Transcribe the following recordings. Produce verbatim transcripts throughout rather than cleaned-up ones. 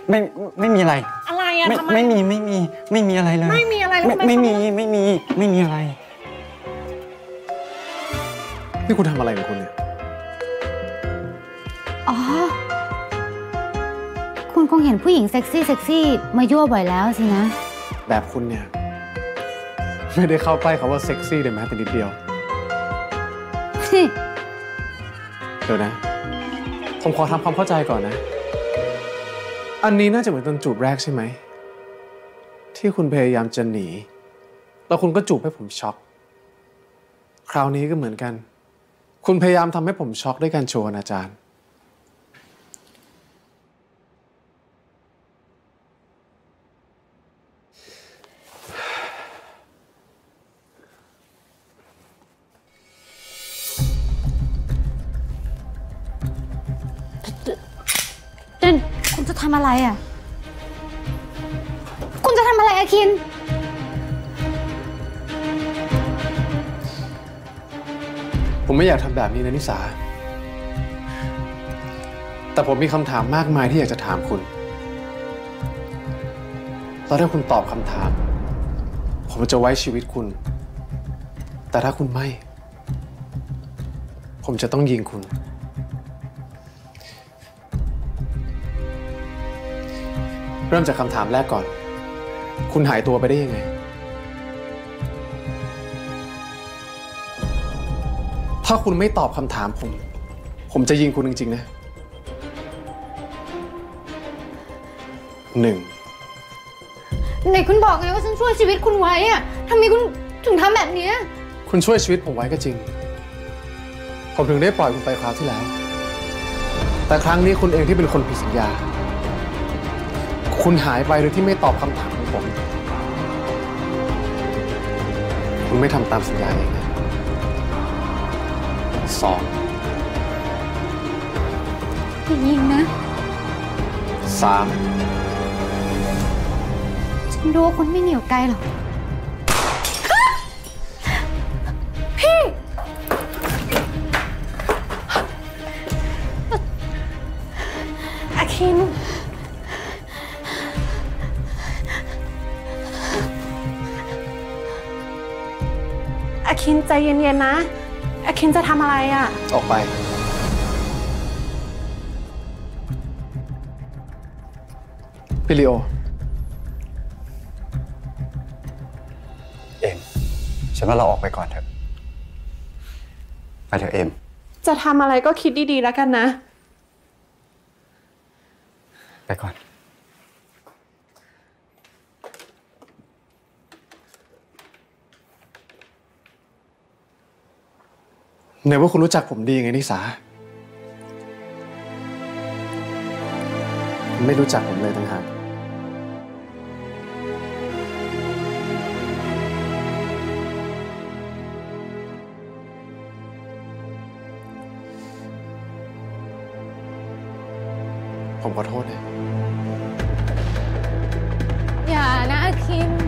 ไม่ไม่มีอะไรอะไรอะทำไมไม่มีไม่มีไม่มีอะไรเลยไม่มีอะไรไม่ไม่มีไม่มีไม่มีอะไรนี่คุณทำอะไรของคุณเนี่ยอ๋อคุณคงเห็นผู้หญิงเซ็กซี่เซ็กซี่มายั่วบ่อยแล้วสินะแบบคุณเนี่ยไม่ได้เข้าใกล้คำว่าเซ็กซี่เลยแม้แต่นิดเดียวเดี๋ยวนะผมขอทำความเข้าใจก่อนนะอันนี้น่าจะเหมือนตอนจูบแรกใช่ไหมที่คุณพยายามจะหนีแล้วคุณก็จูบให้ผมช็อกคราวนี้ก็เหมือนกันคุณพยายามทำให้ผมช็อกด้วยการโชว์อนาจารเดนคุณจะทำอะไรอ่ะคุณจะทำอะไรอาคินผมไม่อยากทำแบบนี้นะนิสาแต่ผมมีคำถามมากมายที่อยากจะถามคุณแล้วถ้าคุณตอบคำถามผมจะไว้ชีวิตคุณแต่ถ้าคุณไม่ผมจะต้องยิงคุณเริ่มจากคำถามแรกก่อนคุณหายตัวไปได้ยังไงถ้าคุณไม่ตอบคำถามผมผมจะยิงคุณจริงๆนะหนึ่งไหนคุณบอกไงว่าฉันช่วยชีวิตคุณไว้อะทำไมคุณถึงทำแบบนี้คุณช่วยชีวิตผมไว้ก็จริงผมถึงได้ปล่อยคุณไปคราวที่แล้วแต่ครั้งนี้คุณเองที่เป็นคนผิดสัญญาคุณหายไปโดยที่ไม่ตอบคำถามของผมคุณไม่ทำตามสัญญาเองนะสองอย่ายิงนะสามฉันรู้ว่าคุณไม่เหนียวไกลหรอกพี่อาคินอาคินใจเย็นๆนะอาคินจะทำอะไรอ่ะออกไปพี่ลีโอเอ็มฉันว่าเราออกไปก่อนเถอะไปเถอะเอ็มจะทำอะไรก็คิดดีๆแล้วกันนะไปก่อนไหนว่าคุณรู้จักผมดีไงนิสาคุณไม่รู้จักผมเลยต่างหากผมขอโทษนะอย่านะอาคิน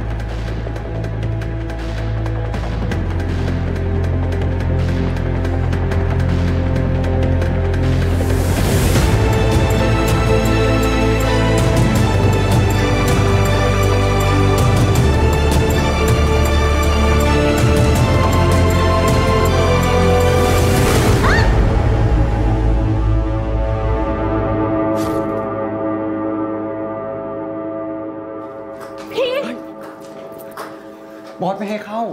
บอสไม่ให้เข้า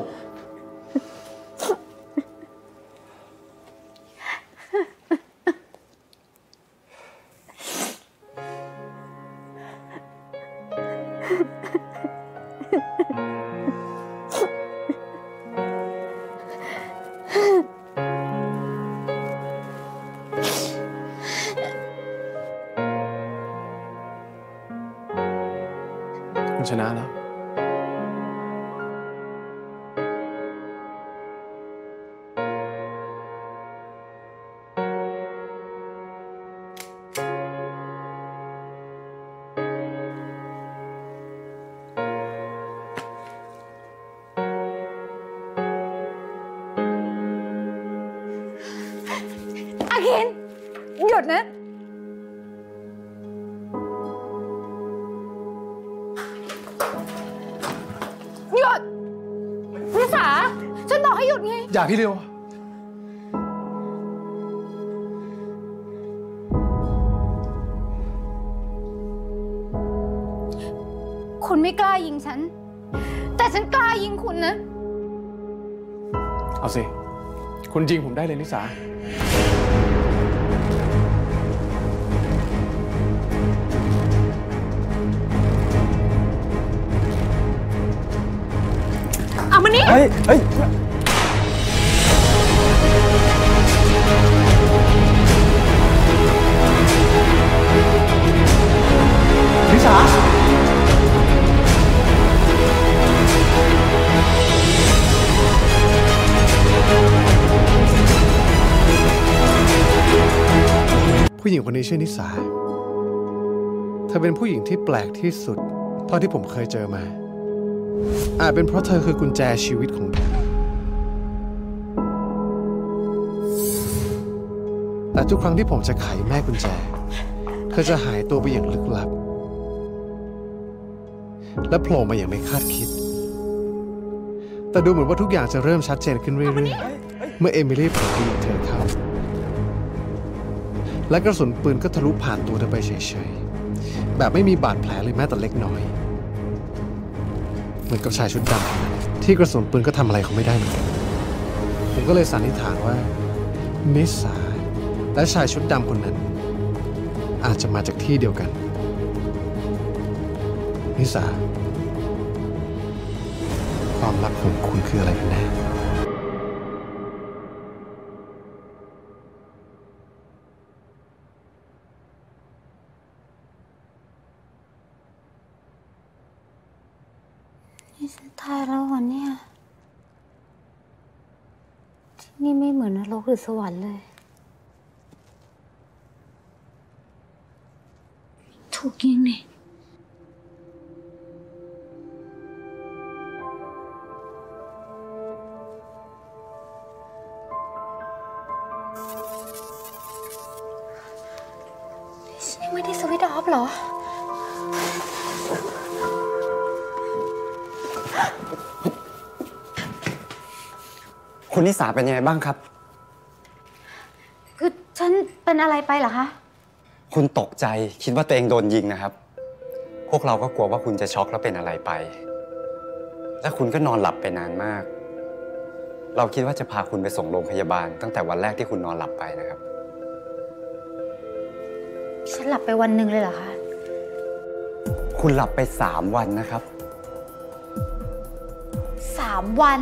คุณชนะแล้วอาคินหยุดนะดไงอย่าพี่เร็วคุณไม่กล้ายิงฉัน แต่ฉันกล้ายิงคุณนะเอาสิ คุณยิงผมได้เลยนิสาเอามานี่เฮ้ย เฮ้ยนิสาผู้หญิงคนนี้ชื่อนิสาเธอเป็นผู้หญิงที่แปลกที่สุดเท่าที่ผมเคยเจอมาอาจเป็นเพราะเธอคือกุญแจชีวิตของผมแต่ทุกครั้งที่ผมจะไขแม่กุญแจเธอจะหายตัวไปอย่างลึกลับและโผล่มาอย่างไม่คาดคิดแต่ดูเหมือนว่าทุกอย่างจะเริ่มชัดเจนขึ้นเรื่อยๆเมื่อเอมิลี่เผลอยิงเธอเข้าและกระสุนปืนก็ทะลุผ่านตัวเธอไปเฉยๆแบบไม่มีบาดแผลเลยแม้แต่เล็กน้อยเหมือนกับชายชุดดำที่กระสุนปืนก็ทำอะไรเขาไม่ได้เหมือนกันผมก็เลยสันนิษฐานว่านิสาและชายชุดดำคนนั้นอาจจะมาจากที่เดียวกันนิสาความลับของคุณคืออะไรกันแน่นี่ฉันตายแล้ววันเนี้ยที่นี่ไม่เหมือนนรกหรือสวรรค์เลยถูกยิงนี่ฉันยังไม่ได้สวิตช์ออฟเหรอคุณนิสาเป็นยังไงบ้างครับคือฉันเป็นอะไรไปเหรอคะคุณตกใจคิดว่าตัวเองโดนยิงนะครับ พวกเราก็กลัวว่าคุณจะช็อกแล้วเป็นอะไรไป และคุณก็นอนหลับไปนานมาก เราคิดว่าจะพาคุณไปส่งโรงพยาบาลตั้งแต่วันแรกที่คุณนอนหลับไปนะครับฉันหลับไปวันหนึ่งเลยเหรอคะคุณหลับไปสามวันนะครับสามวัน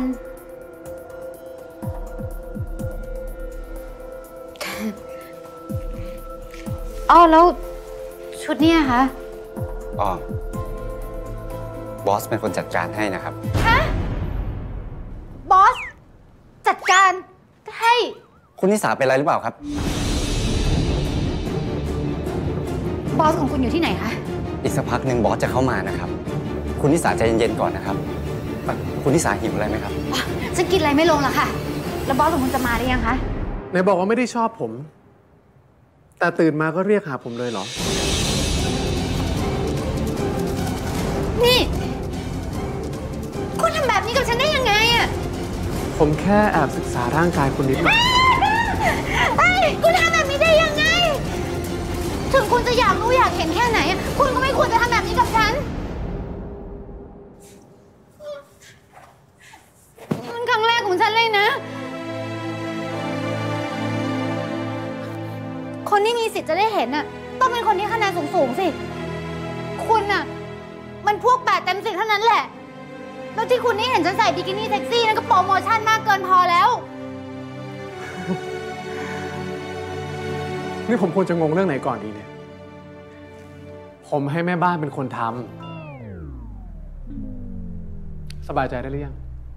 อ๋อแล้วชุดเนี้ยคะอ๋อ บอสเป็นคนจัดการให้นะครับฮะ บอส จัดการให้คุณนิสาเป็นอะไรหรือเปล่าครับบอสของคุณอยู่ที่ไหนคะอีกสักพักหนึ่งบอสจะเข้ามานะครับ คุณนิสาใจเย็นๆก่อนนะครับ คุณนิสาหิวอะไรไหมครับฉันกินอะไรไม่ลงแล้วค่ะ แล้วบอสของคุณจะมาหรือยังคะไหนบอกว่าไม่ได้ชอบผมแต่ตื่นมาก็เรียกหาผมเลยเหรอนี่ คุณทำแบบนี้กับฉันได้ยังไงอะผมแค่แอบศึกษาร่างกายคุณนิดหน่อยเฮ้ยคุณทำแบบนี้ได้ยังไง ถึงคุณจะอยากรู้อยากเห็นแค่ไหน คุณก็ไม่ควรจะทำแบบนี้กับฉันนี่มันครั้งแรกของฉันเลยนะ คนที่มีสิทธิ์จะได้เห็นน่ะ ต้องเป็นคนที่คะแนนสูงๆสิ คุณน่ะ มันพวกแปดเต็มสิบเท่านั้นแหละ แล้วที่คุณได้เห็นฉันใส่บิกินี่เซ็กซี่นั่นก็โปรโมชั่นมากเกินพอแล้วนี่ผมควรจะงงเรื่องไหนก่อนดีเนี่ย ผมให้แม่บ้านเป็นคนทำสบายใจได้หรือยัง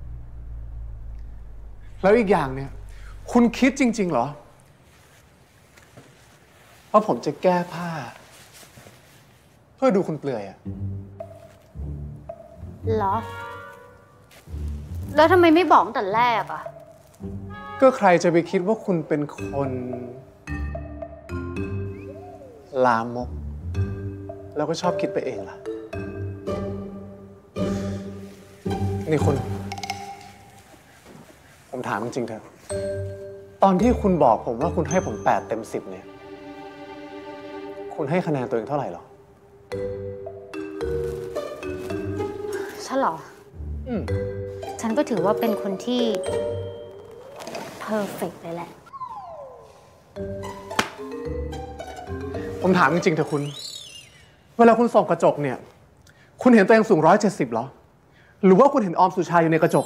แล้วอีกอย่างเนี่ย คุณคิดจริงๆเหรอว่าผมจะแก้ผ้า เพื่อดูคุณเปลือยอะเหรอ แล้วทำไมไม่บอกตั้งแต่แรกอะก็ใครจะไปคิดว่าคุณเป็นคน ลามก แล้วก็ชอบคิดไปเองล่ะ นี่คุณ ผมถามจริงๆเถอะตอนที่คุณบอกผมว่าคุณให้ผมแปดเต็มสิบเนี่ยคุณให้คะแนนตัวเองเท่าไหร่หรอฉันเหรออืมฉันก็ถือว่าเป็นคนที่เพอร์เฟกต์เลยแหละผมถามจริงๆเถอะคุณเวลาคุณส่องกระจกเนี่ยคุณเห็นตัวเองสูงร้อยเจ็ดสิบหรอหรือว่าคุณเห็นออมสุชาอยู่ในกระจก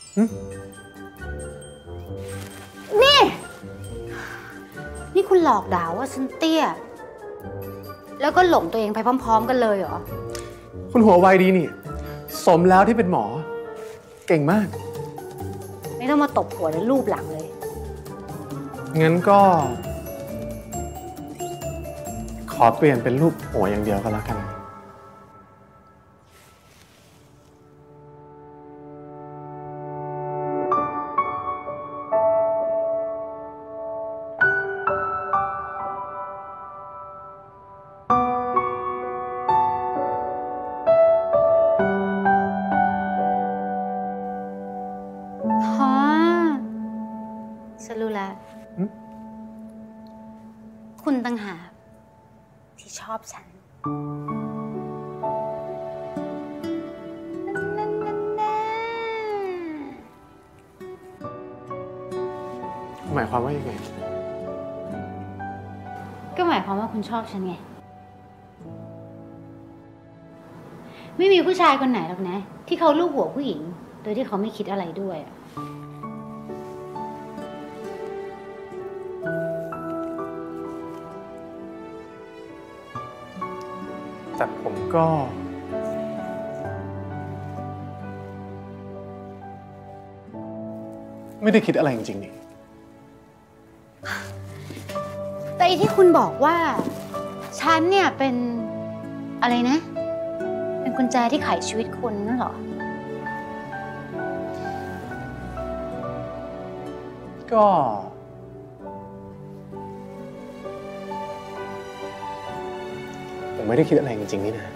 นี่นี่คุณหลอกด่าว่าฉันเตี้ยแล้วก็หลงตัวเองไปพร้อมๆกันเลยเหรอคุณหัวไวดีนี่สมแล้วที่เป็นหมอเก่งมากไม่ต้องมาตบหัวและรูปหลังเลยงั้นก็ขอเปลี่ยนเป็นรูปหัวอย่างเดียวก็แล้วกันฉันรู้แล้วคุณต่างหากที่ชอบฉันหมายความว่ายังไงก็หมายความว่าคุณชอบฉันไงไม่มีผู้ชายคนไหนหรอกนะที่เขาลูบหัวผู้หญิงโดยที่เขาไม่คิดอะไรด้วยแต่ผมก็ไม่ได้คิดอะไรจริงๆนี่แต่อีที่คุณบอกว่าฉันเนี่ยเป็นอะไรนะเป็นกุญแจที่ไขชีวิตคุณนั่นเหรอก็ผมไม่ได้คิดอะไรจริงๆนี่นะ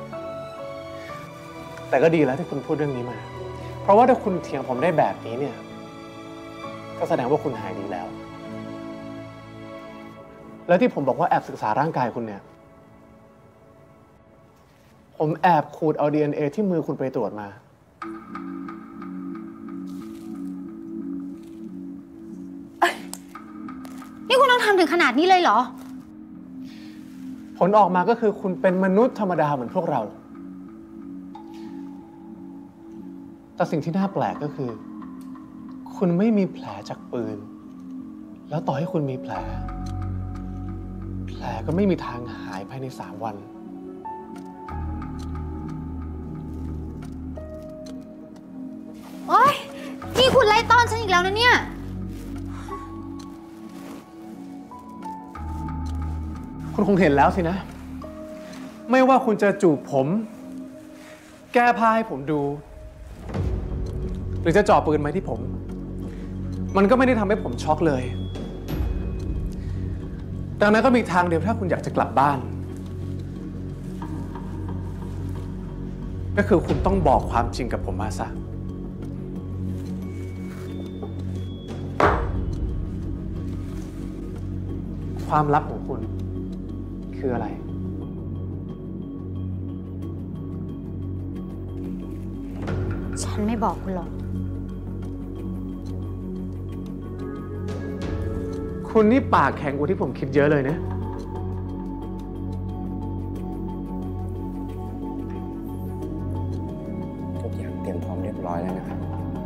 แต่ก็ดีแล้วที่คุณพูดเรื่องนี้มาเพราะว่าถ้าคุณเถียงผมได้แบบนี้เนี่ยก็แสดงว่าคุณหายดีแล้วแล้วที่ผมบอกว่าแอบศึกษาร่างกายคุณเนี่ยผมแอบขูดเอา ดี เอ็น เอ ที่มือคุณไปตรวจมานี่คุณต้องทำถึงขนาดนี้เลยเหรอผลออกมาก็คือคุณเป็นมนุษย์ธรรมดาเหมือนพวกเราแต่สิ่งที่น่าแปลกก็คือคุณไม่มีแผลจากปืนแล้วต่อให้คุณมีแผลแผลก็ไม่มีทางหายภายในสามวันโอ๊ยนี่คุณไล่ต้อนฉันอีกแล้วนะเนี่ยคุณคงเห็นแล้วสินะไม่ว่าคุณจะจูบผมแก้ผ้าให้ผมดูหรือจะจ่อปืนไหมที่ผมมันก็ไม่ได้ทำให้ผมช็อกเลยดังนั้นก็มีทางเดียวถ้าคุณอยากจะกลับบ้านก็คือคุณต้องบอกความจริงกับผมมาซะความลับของคุณคืออะไรฉันไม่บอกคุณหรอกคุณนี่ปากแข็งกว่าที่ผมคิดเยอะเลยนะทุกอย่างเตรียมพร้อมเรียบร้อยแล้วนะครับ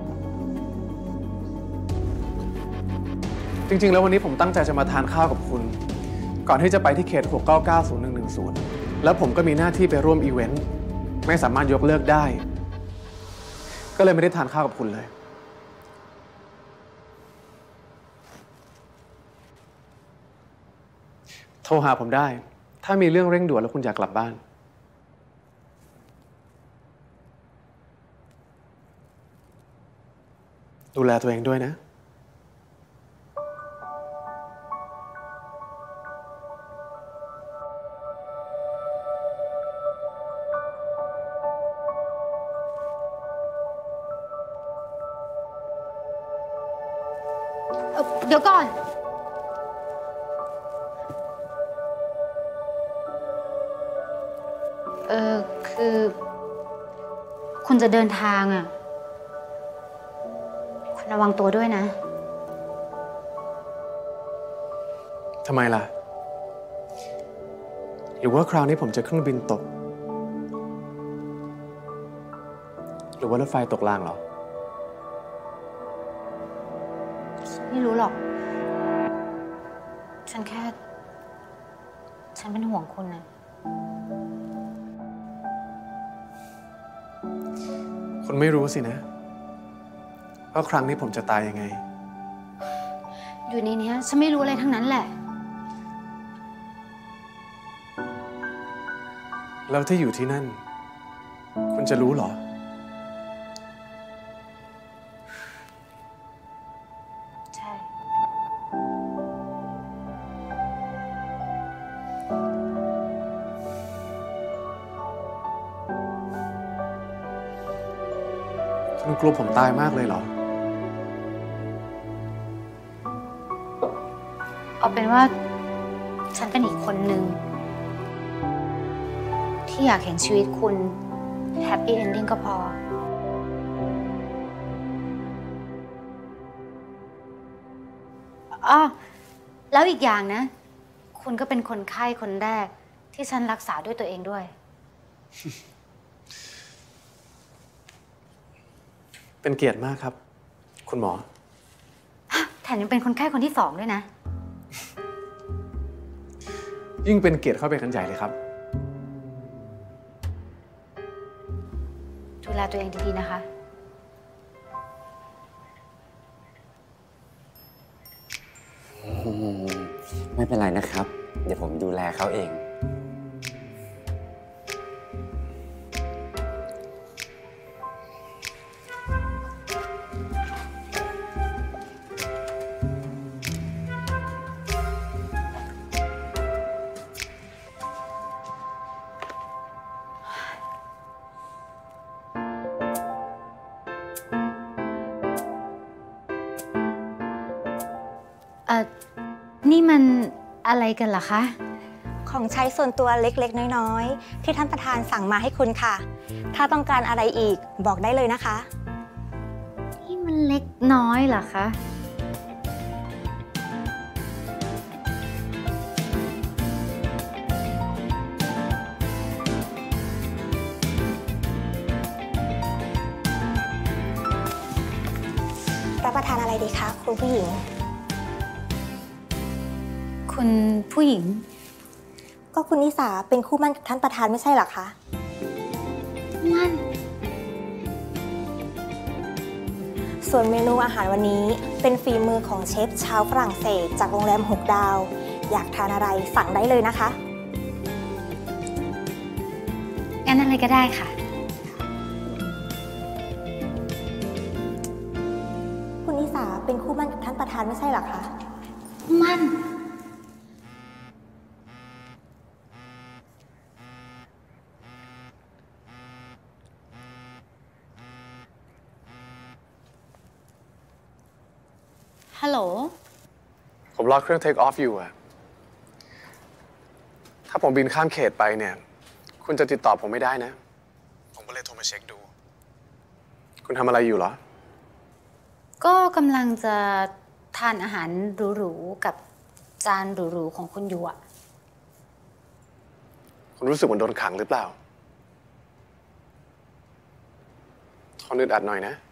จริงๆแล้ววันนี้ผมตั้งใจจะมาทานข้าวกับคุณก่อนที่จะไปที่เขตหก เก้า เก้า ศูนย์ หนึ่ง หนึ่ง ศูนย์แล้วผมก็มีหน้าที่ไปร่วมอีเวนต์ไม่สามารถยกเลิกได้ก็เลยไม่ได้ทานข้าวกับคุณเลยโทรหาผมได้ถ้ามีเรื่องเร่งด่วนแล้วคุณอยากกลับบ้านดูแลตัวเองด้วยนะอเดี๋ยวก่อน เออคือ คุณจะเดินทางอ่ะ คุณระวังตัวด้วยนะทำไมล่ะ หรือว่าคราวนี้ผมจะเครื่องบินตก หรือว่ารถไฟตกรางเหรอไม่รู้หรอก ฉันแค่ ฉันเป็นห่วงคุณนะคุณไม่รู้สินะว่าครั้งนี้ผมจะตายยังไงอยู่ในเนี้ยฉันไม่รู้อะไรทั้งนั้นแหละแล้วที่อยู่ที่นั่น คุณจะรู้เหรอใช่คุณกลัวผมตายมากเลยเหรอเอาเป็นว่า ฉันเป็นอีกคนนึง ที่อยากเห็นชีวิตคุณแฮปปี้เอนดิ้งก็พอ อ้อแล้วอีกอย่างนะ คุณก็เป็นคนไข้คนแรกที่ฉันรักษาด้วยตัวเองด้วยเป็นเกียรติมากครับ คุณหมอแถมยังเป็นคนไข้คนที่สองด้วยนะยิ่งเป็นเกียรติเข้าไปกันใหญ่เลยครับดูแลตัวเองดีๆนะคะไม่เป็นไรนะครับ เดี๋ยวผมดูแลเขาเองเอ่อ นี่มันอะไรกันเหรอคะของใช้ส่วนตัวเล็กๆ น้อยๆ ที่ท่านประธานสั่งมาให้คุณค่ะ ถ้าต้องการอะไรอีกบอกได้เลยนะคะนี่มันเล็กน้อยเหรอคะรับประทานอะไรดีคะคุณผู้หญิงคุณผู้หญิงก็คุณนิสาเป็นคู่หมั่นกับท่านประธานไม่ใช่เหรอคะนั่นส่วนเมนูอาหารวันนี้เป็นฝีมือของเชฟชาวฝรั่งเศสจากโรงแรมหกดาว อยากทานอะไรสั่งได้เลยนะคะงั้นอะไรก็ได้ค่ะคุณนิสาเป็นคู่หมั่นกับท่านประธานไม่ใช่เหรอคะมัน ฮัลโหลผมรอเครื่อง take off อยู่อะถ้าผมบินข้ามเขตไปเนี่ย คุณจะติดต่อผมไม่ได้นะ ผมก็เลยโทรมาเช็คดู คุณทำอะไรอยู่เหรอก็กำลังจะทานอาหารหรูๆกับจานหรูๆของคุณอยู่อะคุณรู้สึกเหมือนโดนขังหรือเปล่าทนอึดอัดหน่อยนะ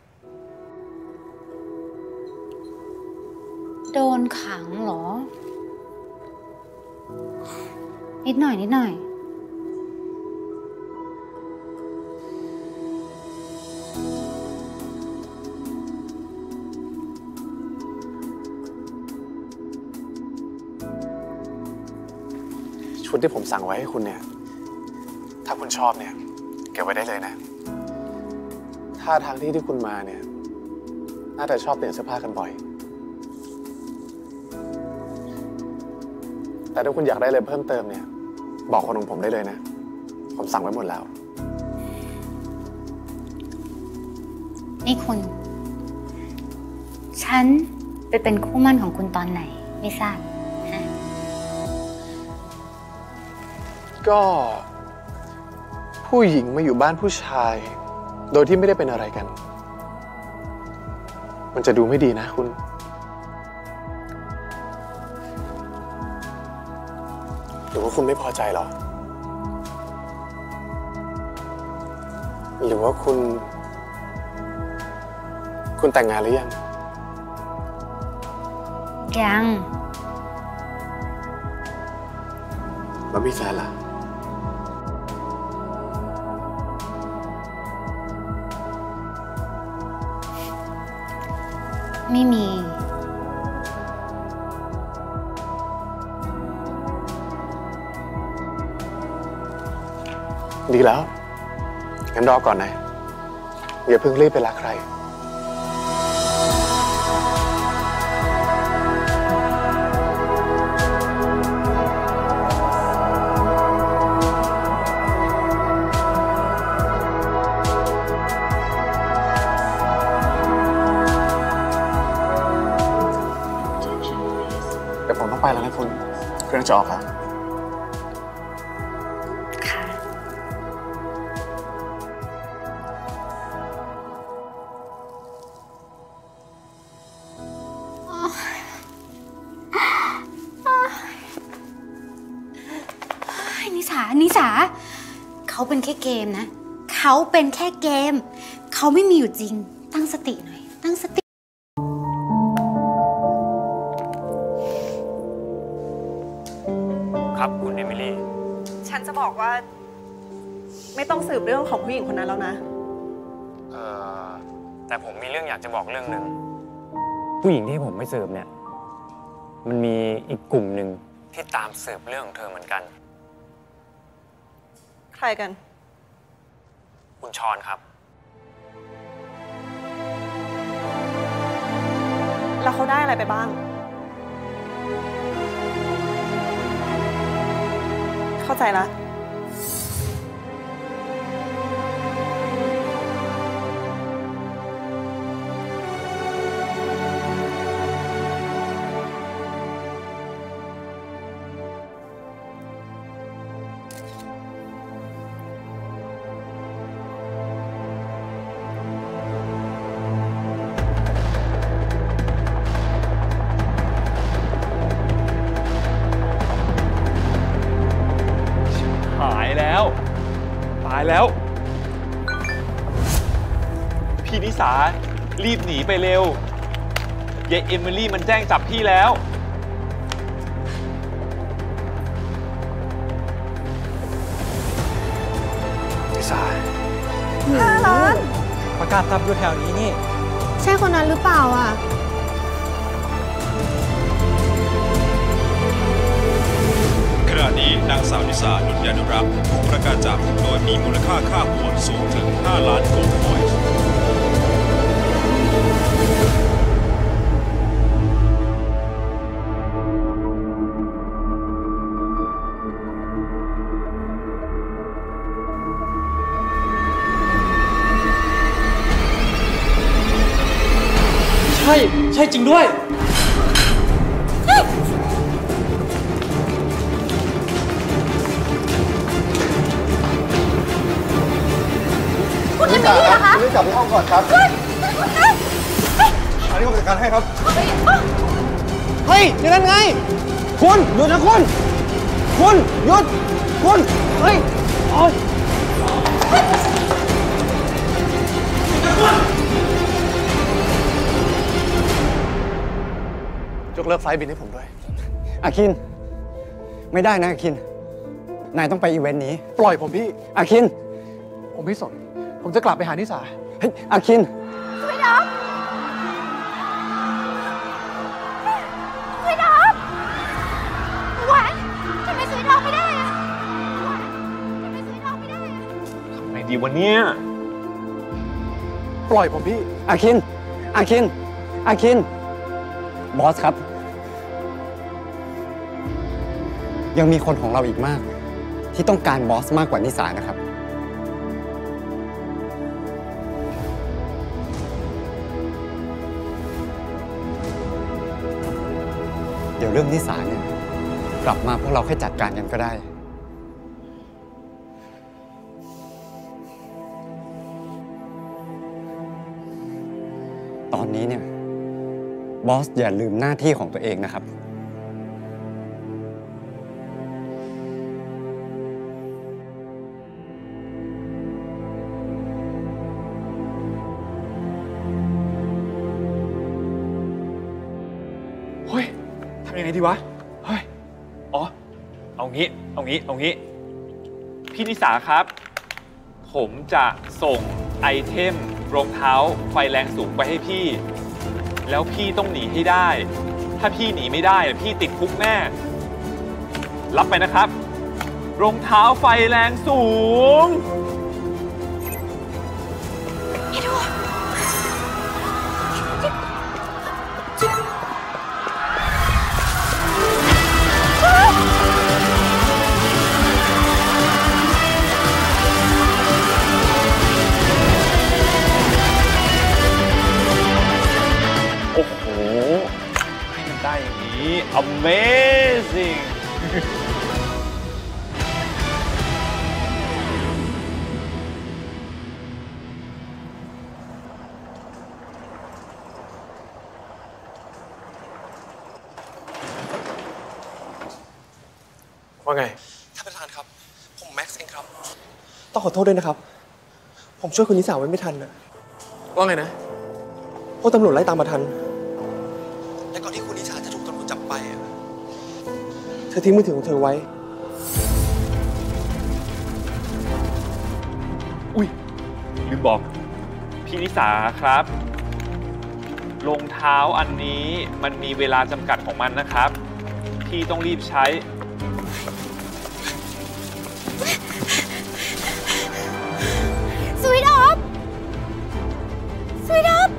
โดนขังเหรอ นิดหน่อยนิดหน่อยชุดที่ผมสั่งไว้ให้คุณเนี่ย ถ้าคุณชอบเนี่ย เก็บไว้ได้เลยนะ ถ้าทางที่ที่คุณมาเนี่ย น่าจะชอบเปลี่ยนเสื้อผ้ากันบ่อย แต่ถ้าคุณอยากได้อะไรเพิ่มเติมเนี่ย บอกคนของผมได้เลยนะ ผมสั่งไว้หมดแล้วนี่คุณ ฉันไปเป็นคู่หมั่นของคุณตอนไหนไม่ทราบฮะก็ผู้หญิงมาอยู่บ้านผู้ชาย โดยที่ไม่ได้เป็นอะไรกัน มันจะดูไม่ดีนะคุณหรือว่าคุณไม่พอใจเหรอหรือว่าคุณ คุณแต่งงานหรือยังยังแล้วมีแฟนล่ะไม่มีดีแล้ว งั้นรอก่อนนะ อย่าเพิ่งรีบไปรักใคร เดี๋ยวผมต้องไปแล้วนะคุณ เครื่องจะออกแล้วค่ะ นิสา นิสา เขาเป็นแค่เกมนะ เขาเป็นแค่เกม เขาไม่มีอยู่จริง ตั้งสติหน่อย ตั้งสติครับคุณเอมิลี่ฉันจะบอกว่า ไม่ต้องสืบเรื่องของผู้หญิงคนนั้นแล้วนะเอ่อ แต่ผมมีเรื่องอยากจะบอกเรื่องหนึ่ง ผู้หญิงที่ผมไม่สืบเนี่ย มันมีอีกกลุ่มหนึ่งที่ตามสืบเรื่องของเธอเหมือนกันใครกันคุณชอนครับแล้วเขาได้อะไรไปบ้าง เข้าใจละหายแล้ว ตายแล้ว พี่นิสา รีบหนีไปเร็วยายเอมิลี่มันแจ้งจับพี่แล้วนิสาห้าล้านประกาศจับอยู่แถวนี้นี่ใช่คนนั้นหรือเปล่าอ่ะขณะนี้นางสาวนิสานุญญานุรักษ์ถูกประกาศจับโดยมีมูลค่าค่าหัวสูงถึงห้าล้านโกลด์คอยน์ใช่ ใช่จริงด้วยคุณเอมิลี่เหรอคะคุณรีบกลับไปห้องก่อนครับ อันนี้ผมจัดการให้ครับเฮ้ยอย่างนั้นไง คุณหยุดนะคุณ คุณหยุด คุณ เฮ้ยโอ๊ยยกเลิกไฟล์บินให้ผมด้วยอาคิน ไม่ได้นะอาคิน นายต้องไปอีเวนต์นี้ปล่อยผมพี่อาคินผมไม่สน ผมจะกลับไปหานิสาเฮ้ย อาคินช่วยน้องช่วยน้องหวานทำไมช่วยน้องไม่ได้อะหวานทำไมช่วยน้องไม่ได้อะไงดีวันเนี้ยปล่อยผมพี่อาคิน อาคิน อาคิน บอสครับ ยังมีคนของเราอีกมาก ที่ต้องการบอสมากกว่านิสานะครับผเดี๋ยวเรื่องนิสาเนี่ยกลับมาพวกเราค่อยจัดการกันก็ได้ตอนนี้เนี่ยบอสอย่าลืมหน้าที่ของตัวเองนะครับเฮ้ยทำยังไงดีวะ เฮ้ย อ๋อ เอางี้ เอางี้ เอางี้ พี่นิสาครับ ผมจะส่งไอเทมรองเท้าไฟแรงสูงไปให้พี่ แล้วพี่ต้องหนีให้ได้ ถ้าพี่หนีไม่ได้พี่ติดคุกแน่ รับไปนะครับ รองเท้าไฟแรงสูง โอ้โห ให้มันได้อย่างนี้ Amazing ว่าไงท่านประธานครับ ผมแม็กซ์เองครับ ต้องขอโทษด้วยนะครับ ผมช่วยคุณนิสาไว้ไม่ทันนะว่าไงนะเพราะตำรวจไล่ตามมาทัน และก่อนที่คุณนิสาจะถูกตำรวจจับไปอะเธอทิ้งมือถือของเธอไว้อุ้ยลืมบอก พี่นิสาครับ รองเท้าอันนี้มันมีเวลาจำกัดของมันนะครับ พี่ต้องรีบใช้สวีทออฟสวีทออฟ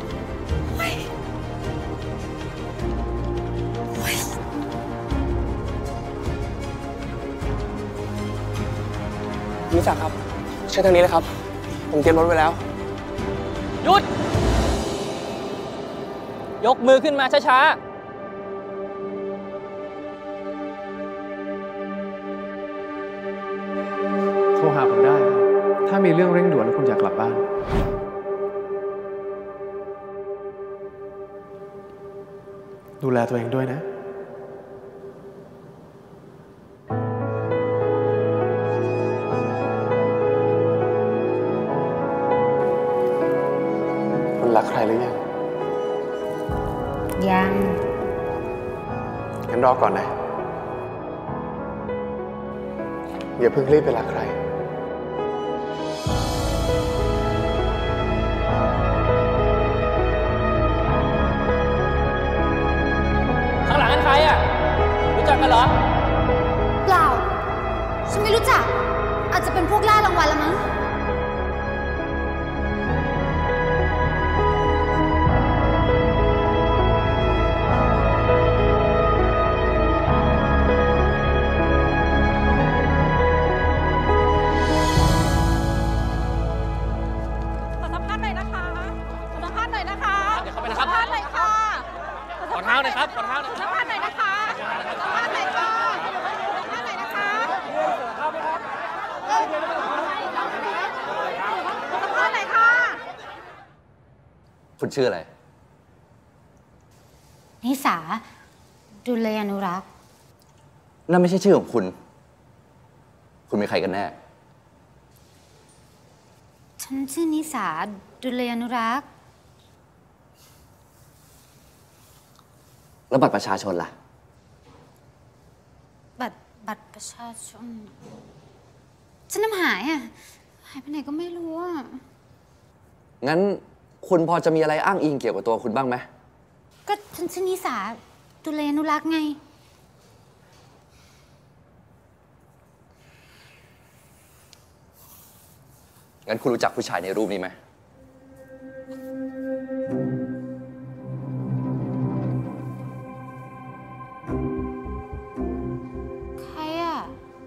นิสาครับใช้ทางนี้เลยครับ ผมเตรียมรถไว้แล้วหยุด ยกมือขึ้นมาช้าๆโทรหาผมได้ครับถ้ามีเรื่องเร่งด่วนแล้วคุณอยากกลับบ้าน ดูแลตัวเองด้วยนะ คุณรักใครหรือยังยังงั้นรอก่อนนะ อย่าเพิ่งรีบไปรักใครข้างหลังนั้นใครอ่ะ รู้จักกันเหรอเปล่า ฉันไม่รู้จัก อาจจะเป็นพวกล่ารางวัลละมั้งขอสัมภาษณ์หน่อยนะคะ ขอสัมภาษณ์หน่อยนะคะเดี๋ยวเข้าไปนะครับสัมภาษณ์หน่อยค่ะขอเท้าหน่อยครับ ขอเท้าหน่อยสัมภาษณ์หน่อยนะคะสัมภาษณ์หน่อยค่ะสัมภาษณ์หน่อยนะคะสัมภาษณ์หน่อยค่ะคุณชื่ออะไรนิสา ดุลยานุรักษ์นั่นไม่ใช่ชื่อของคุณ คุณเป็นใครกันแน่ฉันชื่อนิสา ดุลยานุรักษ์แล้วบัตรประชาชนล่ะบัตรบัตรประชาชน ฉันน้ำหายอ่ะ หายไปไหนก็ไม่รู้อ่ะงั้นคุณพอจะมีอะไรอ้างอิงเกี่ยวกับตัวคุณบ้างไหมก็ฉันชื่อนิสา ดุลยานุรักษ์ไงงั้นคุณรู้จักผู้ชายในรูปนี้ไหมใครอ่ะ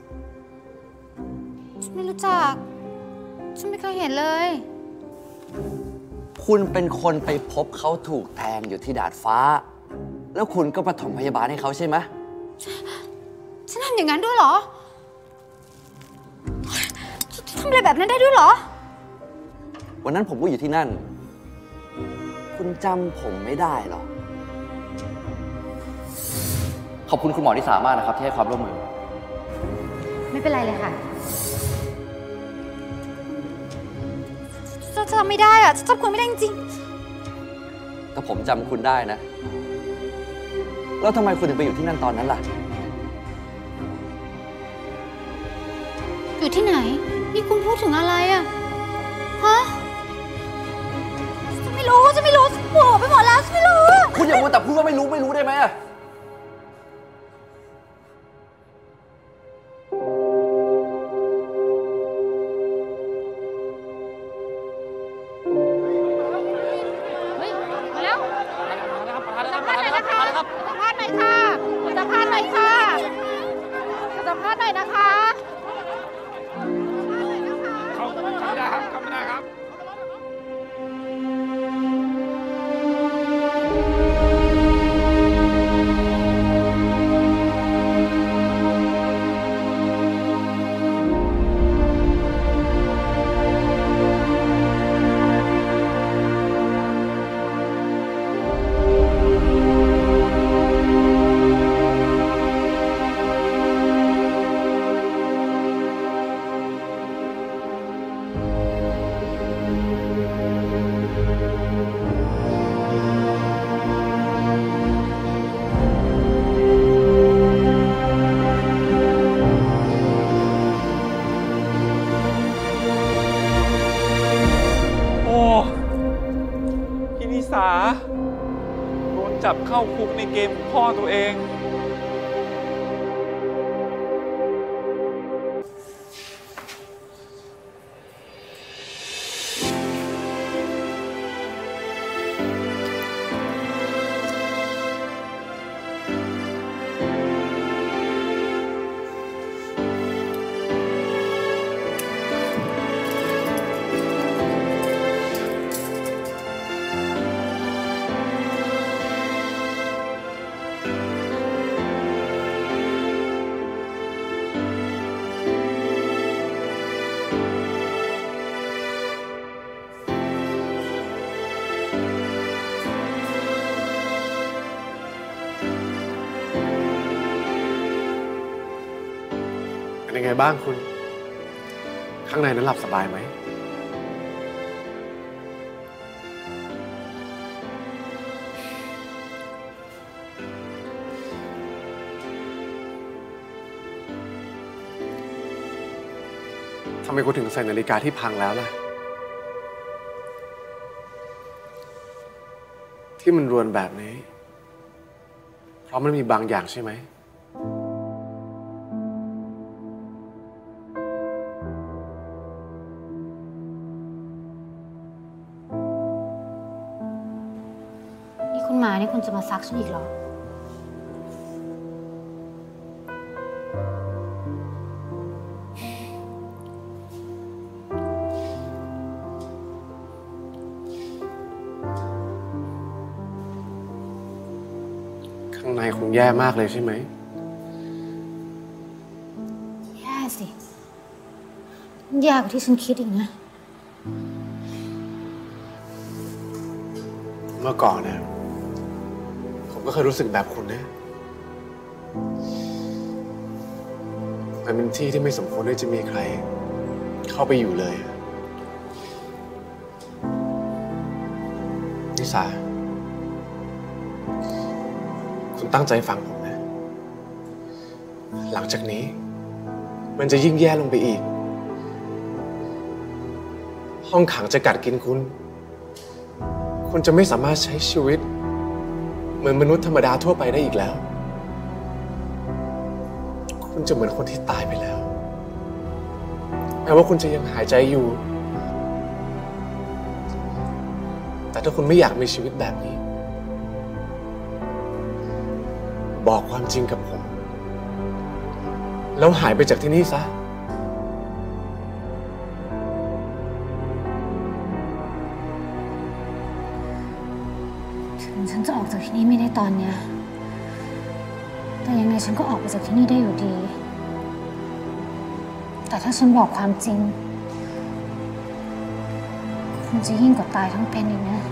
ฉันไม่รู้จัก ฉันไม่เคยเห็นเลยคุณเป็นคนไปพบเขาถูกแทงอยู่ที่ดาดฟ้าแล้วคุณก็ปฐมพยาบาลให้เขาใช่ไหมฉันทำอย่างนั้นด้วยเหรอทำอะไรแบบนั้นได้ด้วยเหรอวันนั้นผมก็อยู่ที่นั่น คุณจำผมไม่ได้หรอ ขอบคุณคุณหมอนิสามากนะครับที่ให้ความร่วมมือไม่เป็นไรเลยค่ะจะจำไม่ได้อะจะจำคุณไม่ได้จริงแต่ผมจำคุณได้นะ แล้วทำไมคุณถึงไปอยู่ที่นั่นตอนนั้นล่ะๆอยู่ที่ไหน นี่คุณพูดถึงอะไรอะฮะจะไม่รู้จะไม่รู้โผล่ไปหมดแล้วจะไม่รู้คุณอย่ามัวแต่พูดว่าไม่รู้ไม่รู้ได้ไหมอะโดนจับเข้าคุกในเกมของพ่อตัวเองเป็นยังไงบ้างคุณ ข้างในนั้นหลับสบายไหม ทำไมคุณถึงใส่นาฬิกาที่พังแล้วล่ะ ที่มันรวนแบบนี้ เพราะมันมีบางอย่างใช่ไหมนี่คุณมานี่คุณจะมาซักฉันอีกเหรอข้างในคงแย่มากเลยใช่ไหมแย่สิแย่กว่าที่ฉันคิดอีกนะเมื่อก่อนเนี่ยผมก็เคยรู้สึกแบบคุณนะ มันเป็นที่ที่ไม่สมควรที่จะมีใคร เข้าไปอยู่เลยนิสาคุณตั้งใจฟังผมนะ หลังจากนี้ มันจะยิ่งแย่ลงไปอีก ห้องขังจะกัดกินคุณ คุณจะไม่สามารถใช้ชีวิต เหมือนมนุษย์ธรรมดาทั่วไปได้อีกแล้ว คุณจะเหมือนคนที่ตายไปแล้ว แม้ว่าคุณจะยังหายใจอยู่ แต่ถ้าคุณไม่อยากมีชีวิตแบบนี้ บอกความจริงกับผม แล้วหายไปจากที่นี่ซะถึงฉันจะออกจากที่นี่ไม่ได้ตอนเนี้ยแต่ยังไงฉันก็ออกไปจากที่นี่ได้อยู่ดี แต่ถ้าฉันบอกความจริงคงจะยิ่งกว่าตายทั้งเป็นอีกนะ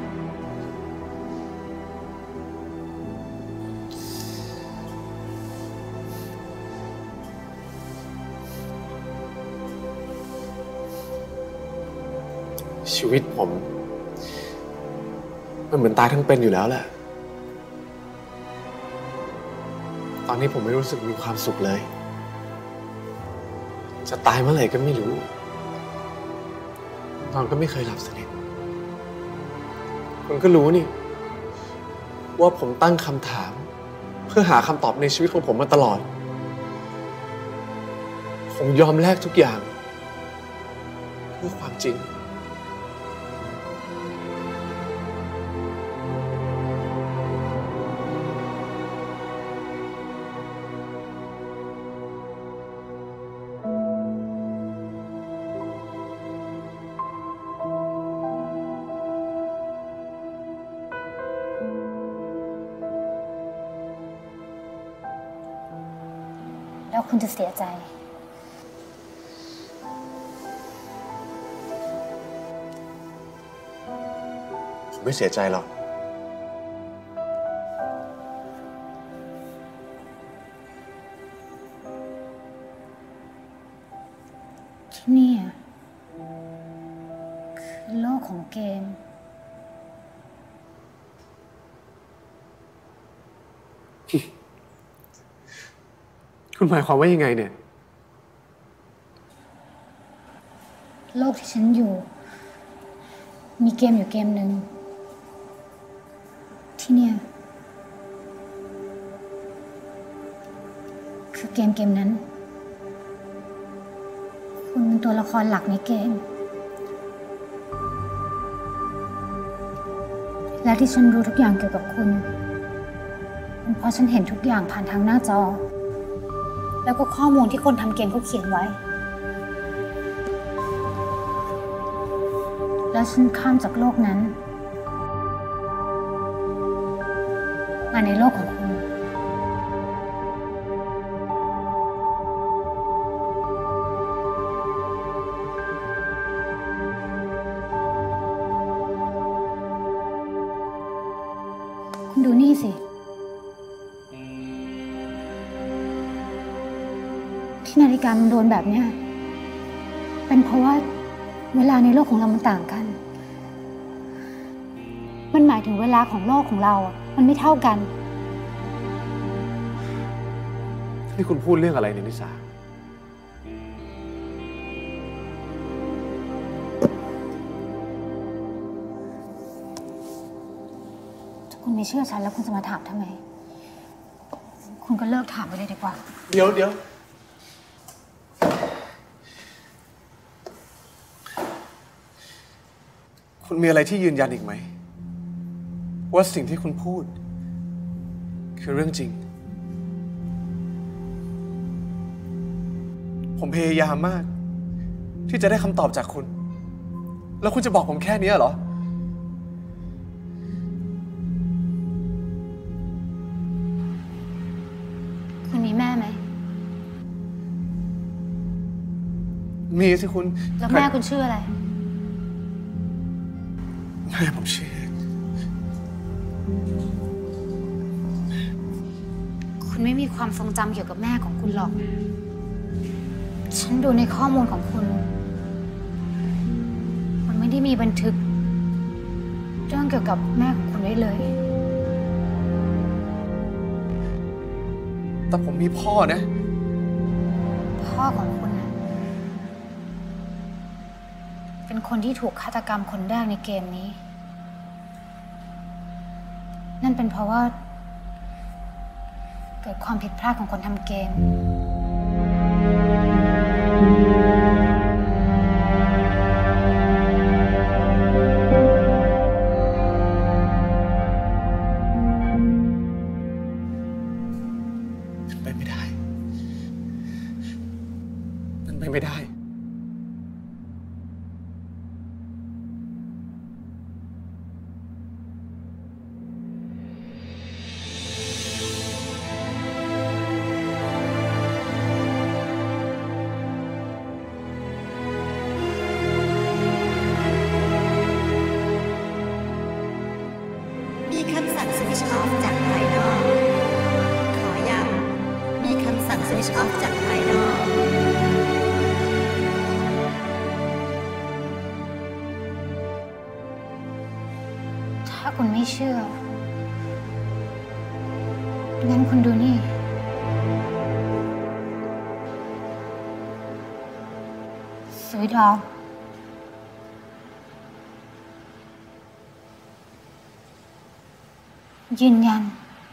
ชีวิตผมมันเหมือนตายทั้งเป็นอยู่แล้วแหละตอนนี้ผมไม่รู้สึกมีความสุขเลยจะตายเมื่อไหร่ก็ไม่รู้นอนก็ไม่เคยหลับสนิทคุณก็รู้นี่ว่าผมตั้งคำถามเพื่อหาคำตอบในชีวิตของผมมาตลอดผมยอมแลกทุกอย่างเพื่อความจริงแล้วคุณจะเสียใจผมไม่เสียใจหรอกที่นี่คือโลกของเกมคุณหมายความว่ายังไงเนี่ยโลกที่ฉันอยู่มีเกมอยู่เกมหนึ่งที่เนี่ยคือเกมเกมนั้นคุณเป็นตัวละครหลักในเกมและที่ฉันรู้ทุกอย่างเกี่ยวกับคุณเป็นเพราะฉันเห็นทุกอย่างผ่านทางหน้าจอแล้วก็ข้อมูลที่คนทำเกมเขาเขียนไว้แล้วฉันข้ามจากโลกนั้นมาในโลกของคุณคุณดูนี่สิที่นาฬิกามันโดนแบบเนี้ยเป็นเพราะว่าเวลาในโลกของเรามันต่างกัน มันหมายถึงเวลาของโลกของเราอ่ะมันไม่เท่ากันนี่คุณพูดเรื่องอะไรเนี่ยนิสาถ้าคุณไม่เชื่อฉันแล้วคุณจะมาถามทำไมคุณก็เลิกถามไปเลยดีกว่าเดี๋ยวเดี๋ยวคุณมีอะไรที่ยืนยันอีกไหมว่าสิ่งที่คุณพูดคือเรื่องจริงผมพยายามมากที่จะได้คำตอบจากคุณแล้วคุณจะบอกผมแค่นี้เหรอคุณมีแม่ไหมมีสิคุณแล้วแม่คุณชื่ออะไรแม่ผมชื่อคุณไม่มีความทรงจำเกี่ยวกับแม่ของคุณหรอกฉันดูในข้อมูลของคุณมันไม่ได้มีบันทึกเรื่องเกี่ยวกับแม่ของคุณไว้เลยแต่ผมมีพ่อนะพ่อของคุณนะเป็นคนที่ถูกฆาตกรรมคนแรกในเกมนี้นั่นเป็นเพราะว่าเกิดความผิดพลาดของคนทำเกมเป็นไปไม่ได้มันเป็นไม่ได้ถ้าคุณไม่เชื่อ งั้นคุณดูนี่ สวิตออฟยืนยัน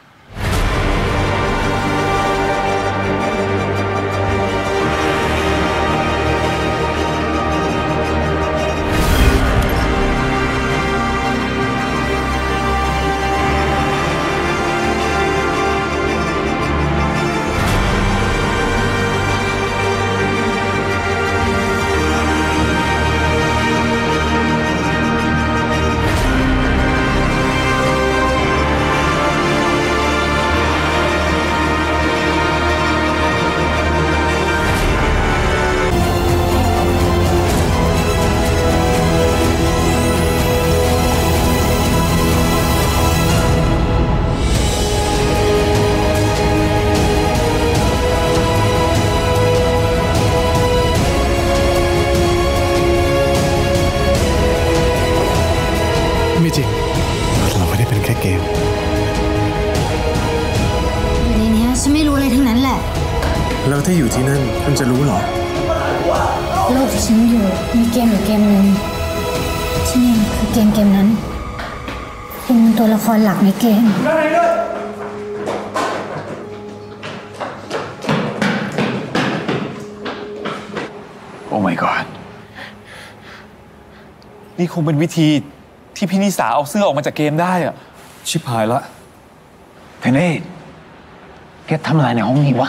ไม่จริงเราไม่ได้เป็นแค่เกมอยู่ในนี้ฉันไม่รู้อะไรทั้งนั้นแหละแล้วถ้าอยู่ที่นั่นคุณจะรู้เหรอโลกที่ฉันอยู่มีเกมอยู่เกมหนึ่งที่นี่คือเกมเกมนั้นคุณเป็นตัวละครหลักในเกมโอ้ my god นี่คงเป็นวิธีที่พี่นิสาเอาเสื้อออกมาจากเกมได้อะชิบหายละเทเน่แกทำอะไรในห้องนี้วะ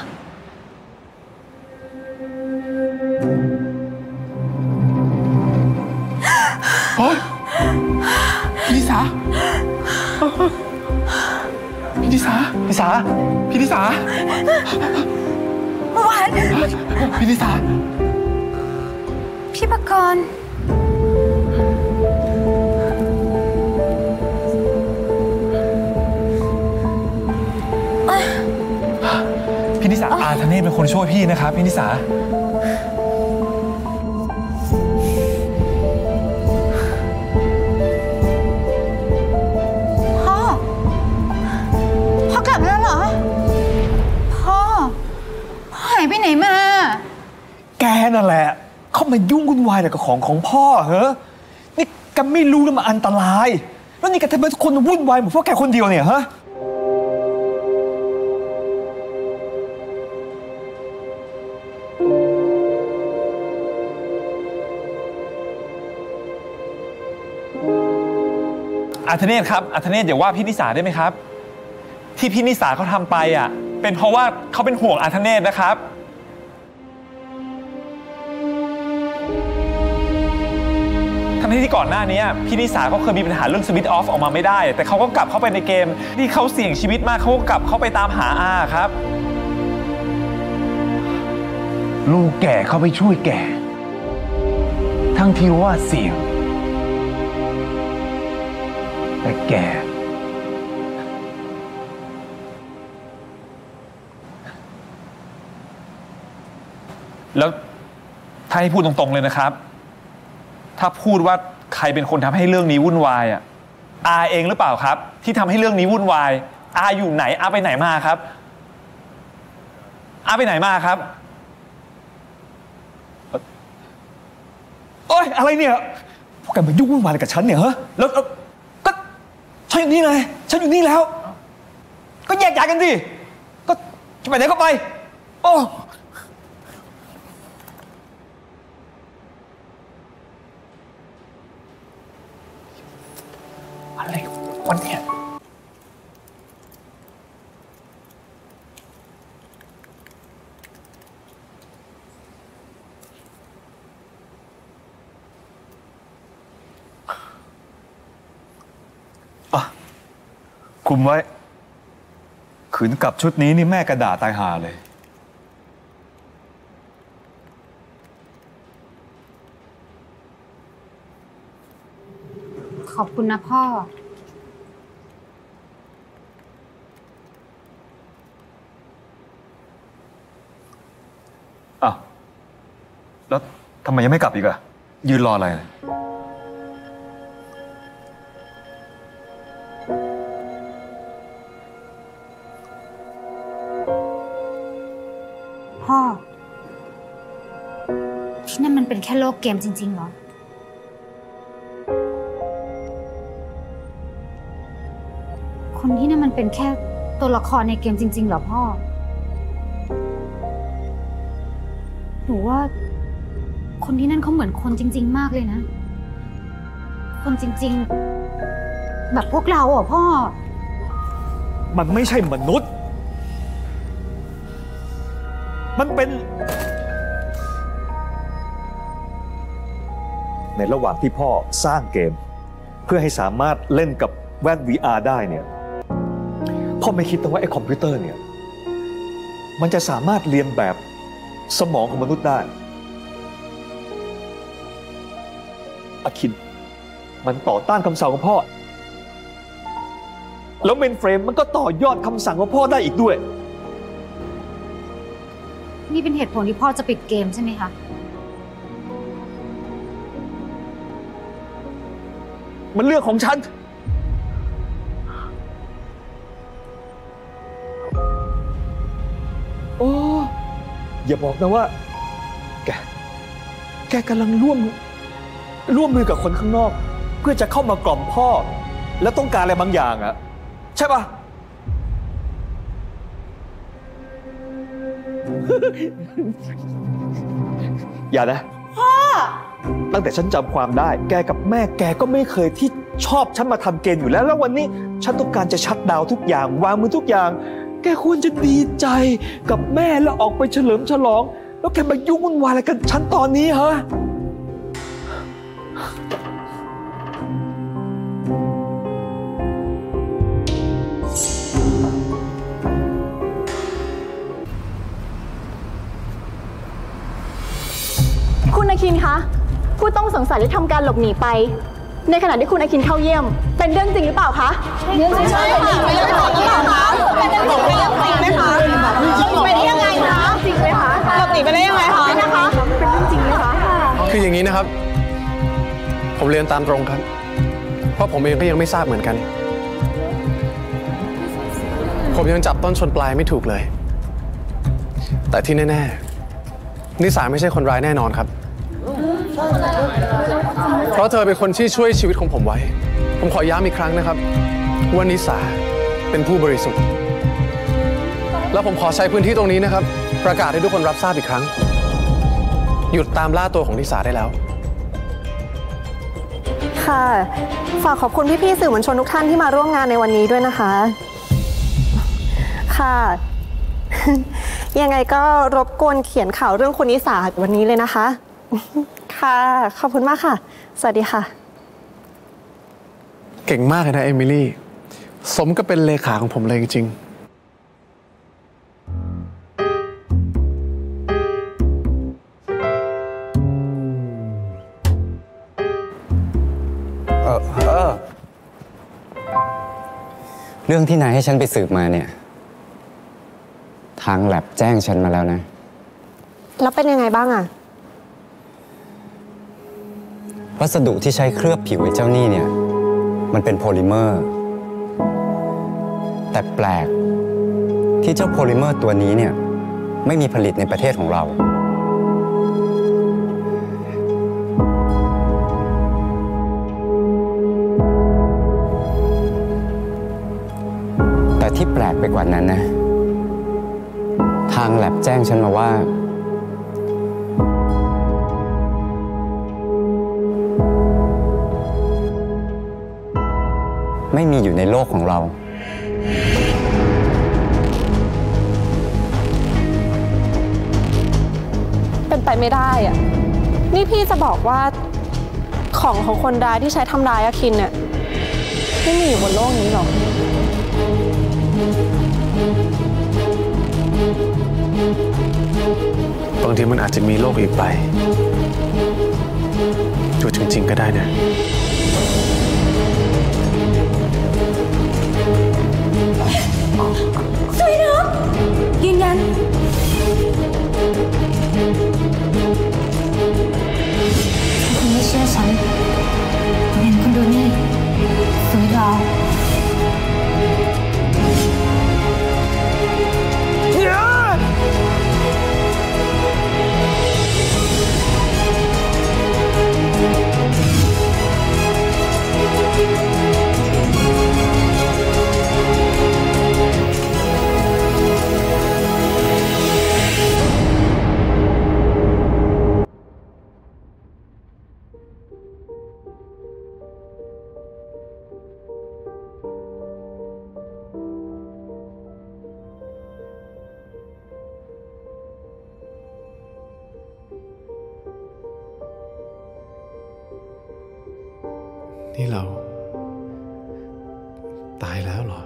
โอ๊ยพี่นิสาพี่นิสานิสาพี่นิสาเมื่อวานพี่นิสาพี่ปกรณ์พี่นิสาอาธเนศเป็นคนช่วยพี่นะครับพี่นิสาพ่อพ่อกลับมาแล้วเหรอพ่อพ่อหายไปไหนมาแกนั่นแหละเข้ามายุ่งวุ่นวายกับของของพ่อเหรอนี่แกไม่รู้แล้วมันอันตรายแล้วนี่แกทำไมทุกคนวุ่นวายหมดเพราะแกคนเดียวเนี่ยฮะอาธเนศครับอาธเนศอย่าว่าพี่นิสาได้ไหมครับที่พี่นิสาเขาทำไปอ่ะเป็นเพราะว่าเขาเป็นห่วงอาธเนศนะครับทั้งที่ก่อนหน้านี้พี่นิสาเขาเคยมีปัญหาเรื่องสวิตช์ออฟออกมาไม่ได้แต่เขาก็กลับเข้าไปในเกมที่เขาเสี่ยงชีวิตมากเขาก็กลับเข้าไปตามหาอาครับลูกแก่เข้าไปช่วยแก่ทั้งที่ว่าเสี่ยงแต่แกแล้วถ้าให้พูดตรงๆเลยนะครับถ้าพูดว่าใครเป็นคนทำให้เรื่องนี้วุ่นวายอ่ะอาเองหรือเปล่าครับที่ทำให้เรื่องนี้วุ่นวายอาอยู่ไหนอาไปไหนมาครับอาไปไหนมาครับโอ๊ยอะไรเนี่ยพวกแกมายุ่งวุ่นวายอะไรกับฉันเนี่ยฮะแล้วก็ฉันอยู่นี่ไงฉันอยู่นี่แล้วก็แยกย้ายกันสิก็จะไปไหนก็ไปโอ้อะไรวันเนี้ยอ่ะคุมไว้ขืนกลับชุดนี้นี่แม่กระดาษตายห่าเลยขอบคุณนะพ่ออ้าวแล้วทำไมยังไม่กลับอีกอะยืนรออะไรค่โลกเกมจริงๆเหรอคนที่นั่นมันเป็นแค่ตัวละครในเกมจริงๆเหรอพ่อหนูว่าคนที่นั่นเขาเหมือนคนจริงๆมากเลยนะคนจริงๆแบบพวกเราอ่ะพ่อมันไม่ใช่มนุษย์มันเป็นในระหว่างที่พ่อสร้างเกมเพื่อให้สามารถเล่นกับแว่น วี อาร์ ได้เนี่ยพ่อไม่คิดแต่ว่าไอ้คอมพิวเตอร์เนี่ยมันจะสามารถเรียนแบบสมองของมนุษย์ได้อาคินมันต่อต้านคำสั่งของพ่อแล้วเมนเฟรมมันก็ต่อยอดคำสั่งของพ่อได้อีกด้วยนี่เป็นเหตุผลที่พ่อจะปิดเกมใช่ไหมคะมันเรื่องของฉันโอ้อย่าบอกนะว่าแกแกกำลังร่วมร่วมมือกับคนข้างนอกเพื่อจะเข้ามากล่อมพ่อแล้วต้องการอะไรบางอย่างอะใช่ปะ อย่านะพ่อตั้งแต่ฉันจำความได้แกกับแม่แกก็ไม่เคยที่ชอบฉันมาทำเกมอยู่แล้วแล้ววันนี้ฉันต้องการจะชัตดาวน์ทุกอย่างวางมือทุกอย่างแกควรจะดีใจกับแม่แล้วออกไปเฉลิมฉลองแล้วแกมายุ่งวุ่นวายอะไรกันฉันตอนนี้ฮะคุณอาคินคะผู้ต้องสงสัยที่ทำการหลบหนีไปในขณะที่คุณอาคินเข้าเยี่ยมเป็นเรื่องจริงหรือเปล่าคะเรื่องจริงใช่ค่ะเป็นเรื่องจริงหรือเปล่าคะเป็นเรื่องจริงไหมคะเป็นยังไงคะจริงไหมคะหลบหนีไปได้ยังไงคะนะคะเป็นเรื่องจริงไหมคะคืออย่างนี้นะครับผมเรียนตามตรงครับเพราะผมเองก็ยังไม่ทราบเหมือนกันผมยังจับต้นชนปลายไม่ถูกเลยแต่ที่แน่ๆนิสาไม่ใช่คนร้ายแน่นอนครับเพราะเธอเป็นคนที่ช่วยชีวิตของผมไว้ผมขอย้ำอีกครั้งนะครับว่านิสาเป็นผู้บริสุทธิ์แล้วผมขอใช้พื้นที่ตรงนี้นะครับประกาศให้ทุกคนรับทราบอีกครั้งหยุดตามล่าตัวของนิสาได้แล้วค่ะฝากขอบคุณพี่ๆสื่อมวลชนทุกท่านที่มาร่วมงานในวันนี้ด้วยนะคะค่ะยังไงก็รบกวนเขียนข่าวเรื่องคุณนิสาวันนี้เลยนะคะค่ะขอบคุณมากค่ะสวัสดีค่ะเก่งมากเลยนะเอมิลี่สมก็เป็นเลขาของผมเลยจริงเออเออเรื่องที่นายให้ฉันไปสืบมาเนี่ยทางแลบแจ้งฉันมาแล้วนะแล้วเป็นยังไงบ้างอะวัสดุที่ใช้เคลือบผิวไอ้เจ้านี่เนี่ยมันเป็นโพลิเมอร์แต่แปลกที่เจ้าโพลิเมอร์ตัวนี้เนี่ยไม่มีผลิตในประเทศของเราแต่ที่แปลกไปกว่านั้นนะทางแลบแจ้งฉันมาว่าไม่มีอยู่ในโลกของเราเป็นไปไม่ได้อะนี่พี่จะบอกว่าของของคนร้ายที่ใช้ทำร้ายอาคินเนี่ยไม่มีอยู่บนโลกนี้หรอกบางทีมันอาจจะมีโลกอีกใบอยู่จริงๆก็ได้นะสวยเนอะยืนยันถ้าคุณไม่เชื่อฉันเห็นคุณดูนี่สวยหรอนี่เราตายแล้วเหรอ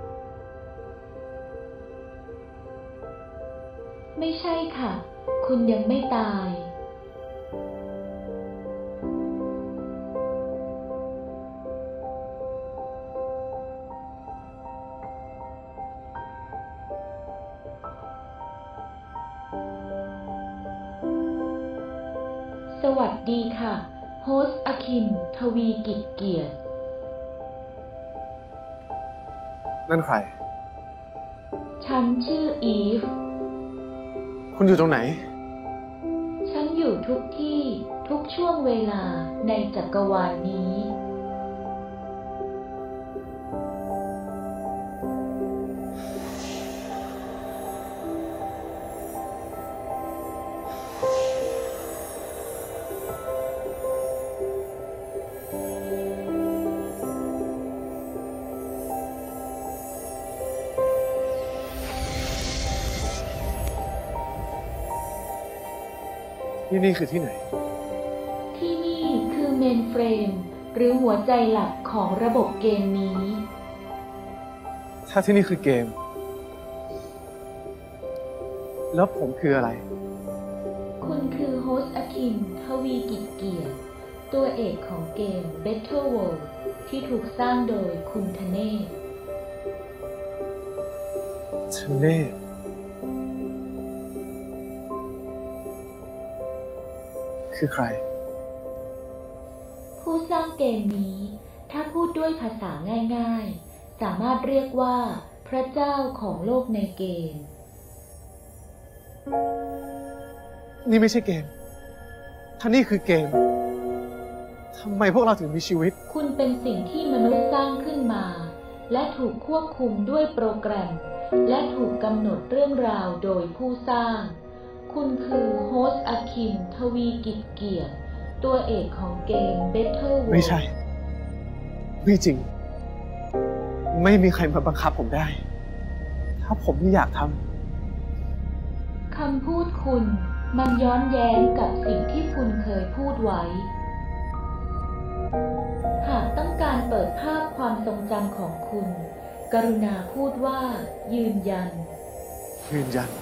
ไม่ใช่ค่ะ คุณยังไม่ตาย สวัสดีค่ะ โฮสต์อคิน ทวีกิจเกียรตินั่นใครฉันชื่ออีฟคุณอยู่ตรงไหนฉันอยู่ทุกที่ทุกช่วงเวลาในจักรวาลนี้ที่นี่คือที่ไหนที่นี่คือเมนเฟรมหรือหัวใจหลักของระบบเกมนี้ถ้าที่นี่คือเกม แล้วผมคืออะไรคุณคือโฮสต์อคิน ทวีกิจเกียรติ ตัวเอกของเกม Battle World ที่ถูกสร้างโดยคุณธเนศธเนศ คือใครผู้สร้างเกมนี้ถ้าพูดด้วยภาษาง่ายๆสามารถเรียกว่าพระเจ้าของโลกในเกมนี่ไม่ใช่เกม ถ้านี่คือเกม ทำไมพวกเราถึงมีชีวิตคุณเป็นสิ่งที่มนุษย์สร้างขึ้นมา และถูกควบคุมด้วยโปรแกรม และถูกกำหนดเรื่องราวโดยผู้สร้าง คุณคือโฮสต์อคิน ทวีกิจเกียรติ ตัวเอกของเกม Battle World ไม่ใช่ ไม่จริง ไม่มีใครมาบังคับผมได้ ถ้าผมไม่อยากทำคำพูดคุณมันย้อนแย้งกับสิ่งที่คุณเคยพูดไว้ หากต้องการเปิดภาพความทรงจำของคุณ กรุณาพูดว่า ยืนยันยืนยัน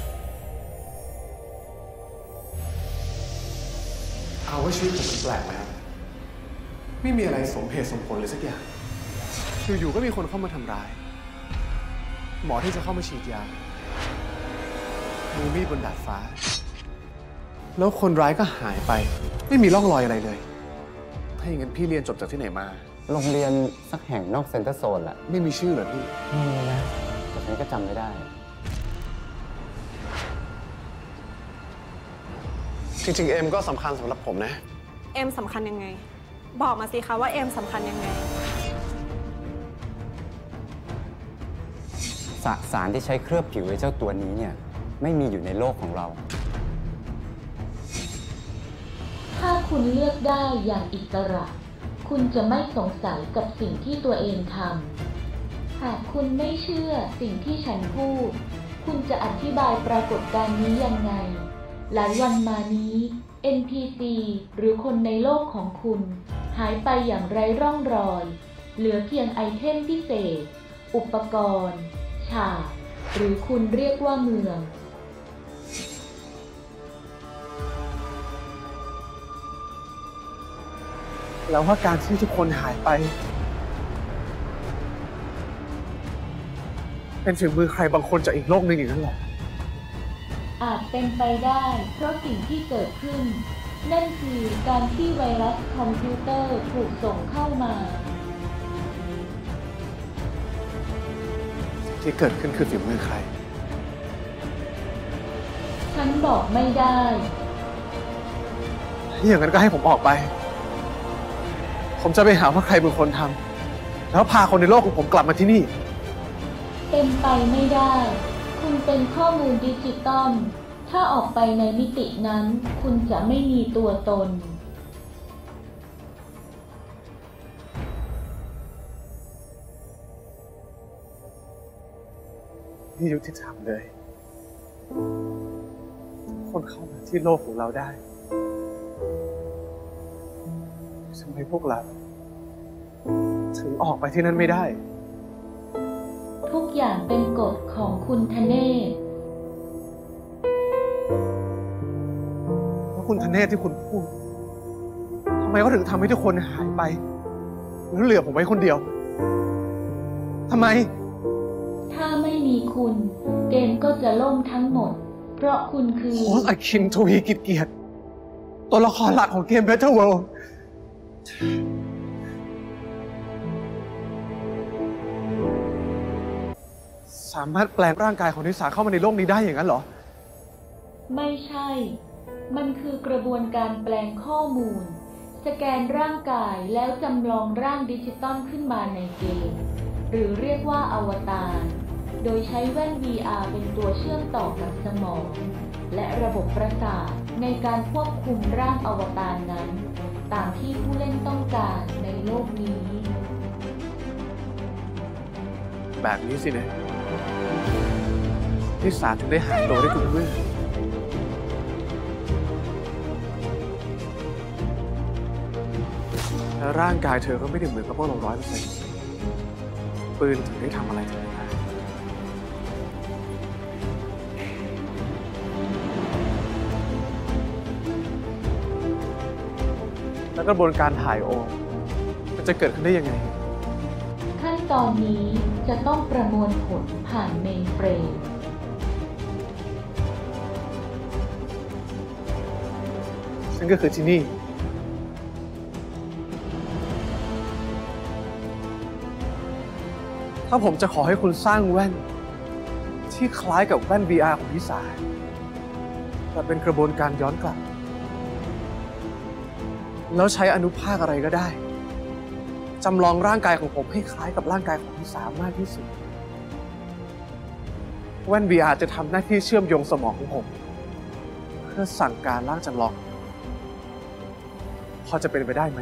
เอาว่าชีวิตผมแปลกไหมครับ ไม่มีอะไรสมเหตุสมผลเลยสักอย่าง อยู่ๆก็มีคนเข้ามาทำร้าย หมอที่จะเข้ามาฉีดยามือมีดบนดาดฟ้า แล้วคนร้ายก็หายไป ไม่มีร่องรอยอะไรเลย ถ้าอย่างนั้นพี่เรียนจบจากที่ไหนมาโรงเรียนสักแห่งนอกเซ็นเตอร์โซนแหละไม่มีชื่อเหรอพี่มีนะแต่ฉันก็จำไม่ได้จริงๆ เอ็มก็สำคัญสำหรับผมนะเอ็มสำคัญยังไง บอกมาสิคะว่าเอ็มสำคัญยังไงสสารที่ใช้เคลือบผิวไอ้เจ้าตัวนี้เนี่ยไม่มีอยู่ในโลกของเราถ้าคุณเลือกได้อย่างอิสระ คุณจะไม่สงสัยกับสิ่งที่ตัวเองทำ หากคุณไม่เชื่อสิ่งที่ฉันพูด คุณจะอธิบายปรากฏการณ์นี้ยังไง หลายวันมานี้ เอ็น พี ซี หรือคนในโลกของคุณหายไปอย่างไร้ร่องรอย เหลือเพียงไอเทมพิเศษ อุปกรณ์ ฉาก หรือคุณเรียกว่าเมืองแล้วว่าการที่ทุกคนหายไป เป็นฝีมือใครบางคนจากอีกโลกหนึ่งอย่างนั้นหรออาจเป็นไปได้เพราะสิ่งที่เกิดขึ้น นั่นคือการที่ไวรัสคอมพิวเตอร์ถูกส่งเข้ามาที่เกิดขึ้นคือฝีมือใครฉันบอกไม่ได้อย่างนั้นก็ให้ผมออกไป ผมจะไปหาว่าใครเป็นคนทำ แล้วพาคนในโลกของผมกลับมาที่นี่เป็นไปไม่ได้ คุณเป็นข้อมูลดิจิตอล ถ้าออกไปในมิตินั้น คุณจะไม่มีตัวตนนี่ยุติธรรมเลย คนเข้ามาที่โลกของเราได้ทำไมพวกเราถึงออกไปที่นั่นไม่ได้ทุกอย่างเป็นกฎของคุณธเนศแล้วคุณธเนศที่คุณพูดทำไมเขาถึงทำให้ทุกคนหายไปแล้วเหลือผมไว้คนเดียวทำไมถ้าไม่มีคุณเกมก็จะล่มทั้งหมดเพราะคุณคือโค้ชอาคินทวีกิจเกียรติตัวละครหลักของเกม Better World สามารถแปลงร่างกายของนิสาเข้ามาในโลกนี้ได้อย่างนั้นเหรอไม่ใช่มันคือกระบวนการแปลงข้อมูลสแกนร่างกายแล้วจำลองร่างดิจิตอลขึ้นมาในเกมหรือเรียกว่าอวตารโดยใช้แว่น วี อาร์ เป็นตัวเชื่อมต่อกับสมองและระบบประสาทในการควบคุมร่างอวตารนั้นตามที่ผู้เล่นต้องการในโลกนี้แบบนี้สินะนิสาถึงได้หายตัวได้ทุกเรื่องและร่างกายเธอก็ไม่ได้เหมือนกับพวกเราร้อยเปอร์เซ็นต์ปืนถึงได้ทำอะไรเธอไม่ได้แล้วกระบวนการถ่ายโอนมันจะเกิดขึ้นได้ยังไงขั้นตอนนี้จะต้องประมวลผลผ่านเมนเฟรมซึ่งก็คือที่นี่ถ้าผมจะขอให้คุณสร้างแว่นที่คล้ายกับแว่น วี อาร์ ของนิสาแต่เป็นกระบวนการย้อนกลับแล้วใช้อนุภาคอะไรก็ได้จำลองร่างกายของผมให้คล้ายกับร่างกายของนิสามากที่สุดแว่น วี อาร์ จะทำหน้าที่เชื่อมโยงสมองของผมเพื่อสั่งการร่างจำลองพอจะเป็นไปได้ไหม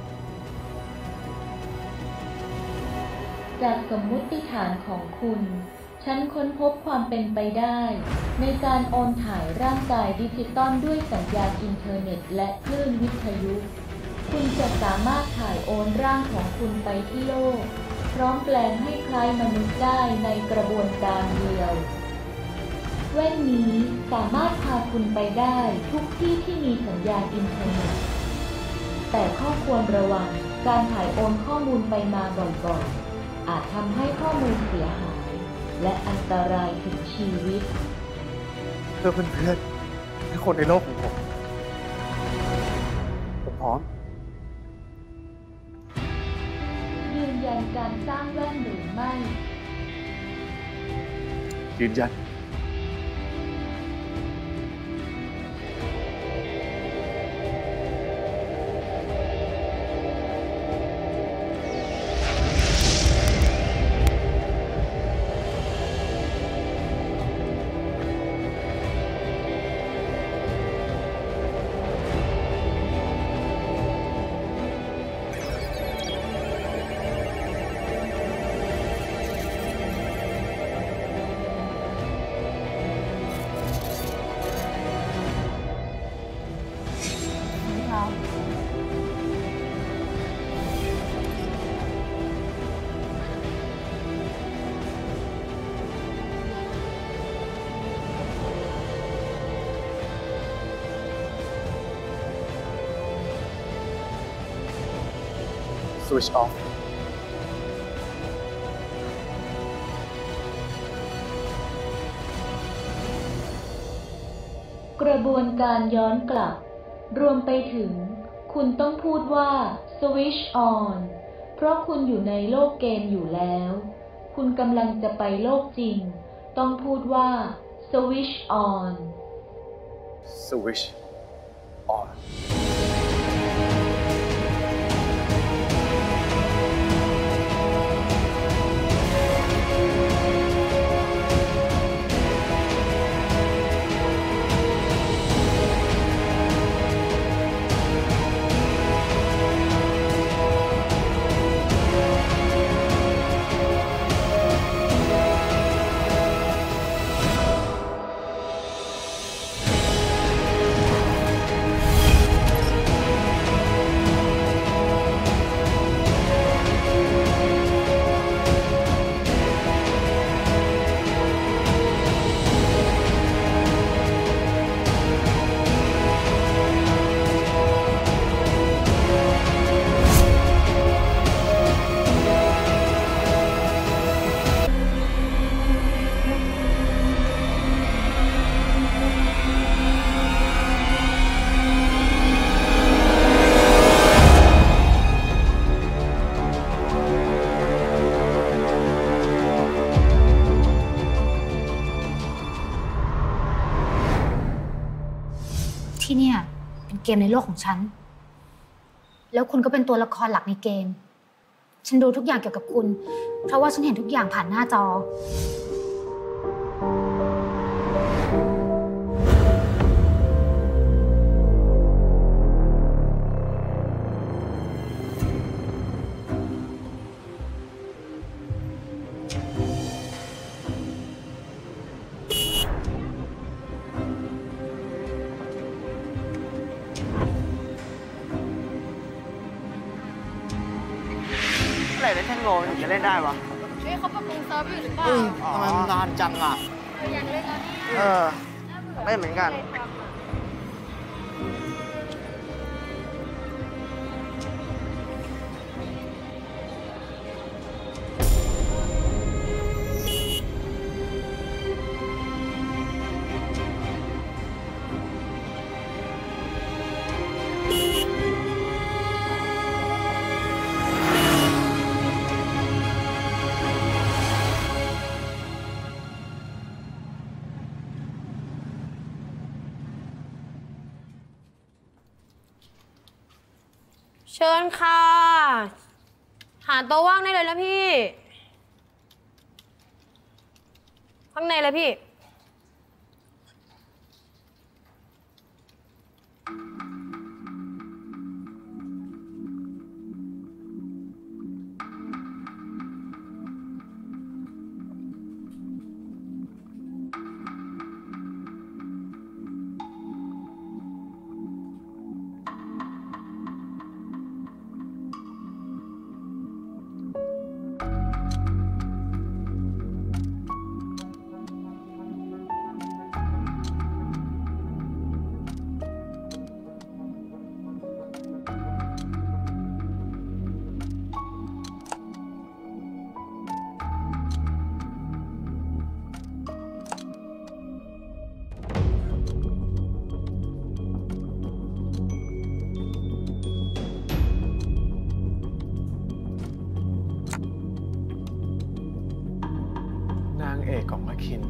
จากสมมุติฐานของคุณฉันค้นพบความเป็นไปได้ในการโอนถ่ายร่างกายดิจิตอลด้วยสัญญาณอินเทอร์เน็ตและคลื่นวิทยุคุณจะสามารถถ่ายโอนร่างของคุณไปที่โลกพร้อมแปลงให้คล้ายมนุษย์ได้ในกระบวนการเดียวแว่นนี้สามารถพาคุณไปได้ทุกที่ที่มีสัญญาณอินเทอร์เน็ตแต่ข้อควรระวังการถ่ายโอนข้อมูลไปมาบ่อยๆอาจทำให้ข้อมูลเสียหายและอันตรายถึงชีวิตเพื่อเพื่อนๆและคนในโลกของผมผมพร้อมยืนยันการสร้างแว่นหรือไม่ยืนยันswitch off กระบวนการย้อนกลับรวมไปถึงคุณต้องพูดว่า switch on เพราะคุณอยู่ในโลกเกมอยู่แล้วคุณกำลังจะไปโลกจริงต้องพูดว่า switch on switch on เกมในโลกของฉันแล้วคุณก็เป็นตัวละครหลักในเกมฉันดูทุกอย่างเกี่ยวกับคุณเพราะว่าฉันเห็นทุกอย่างผ่านหน้าจออะไรได้แท่งโลถึงจะเล่นได้วะเฮ้ยเขาปรับปรุงเซิร์ฟอยู่หรือเปล่าทำไมมันนานจังอ่ะอยากเล่นแล้วเนี่ยเออเล่นเหมือนกันเชิญค่ะหาโต๊ะว่างได้เลยนะพี่ข้างในเลยพี่นางเอกของอาคิน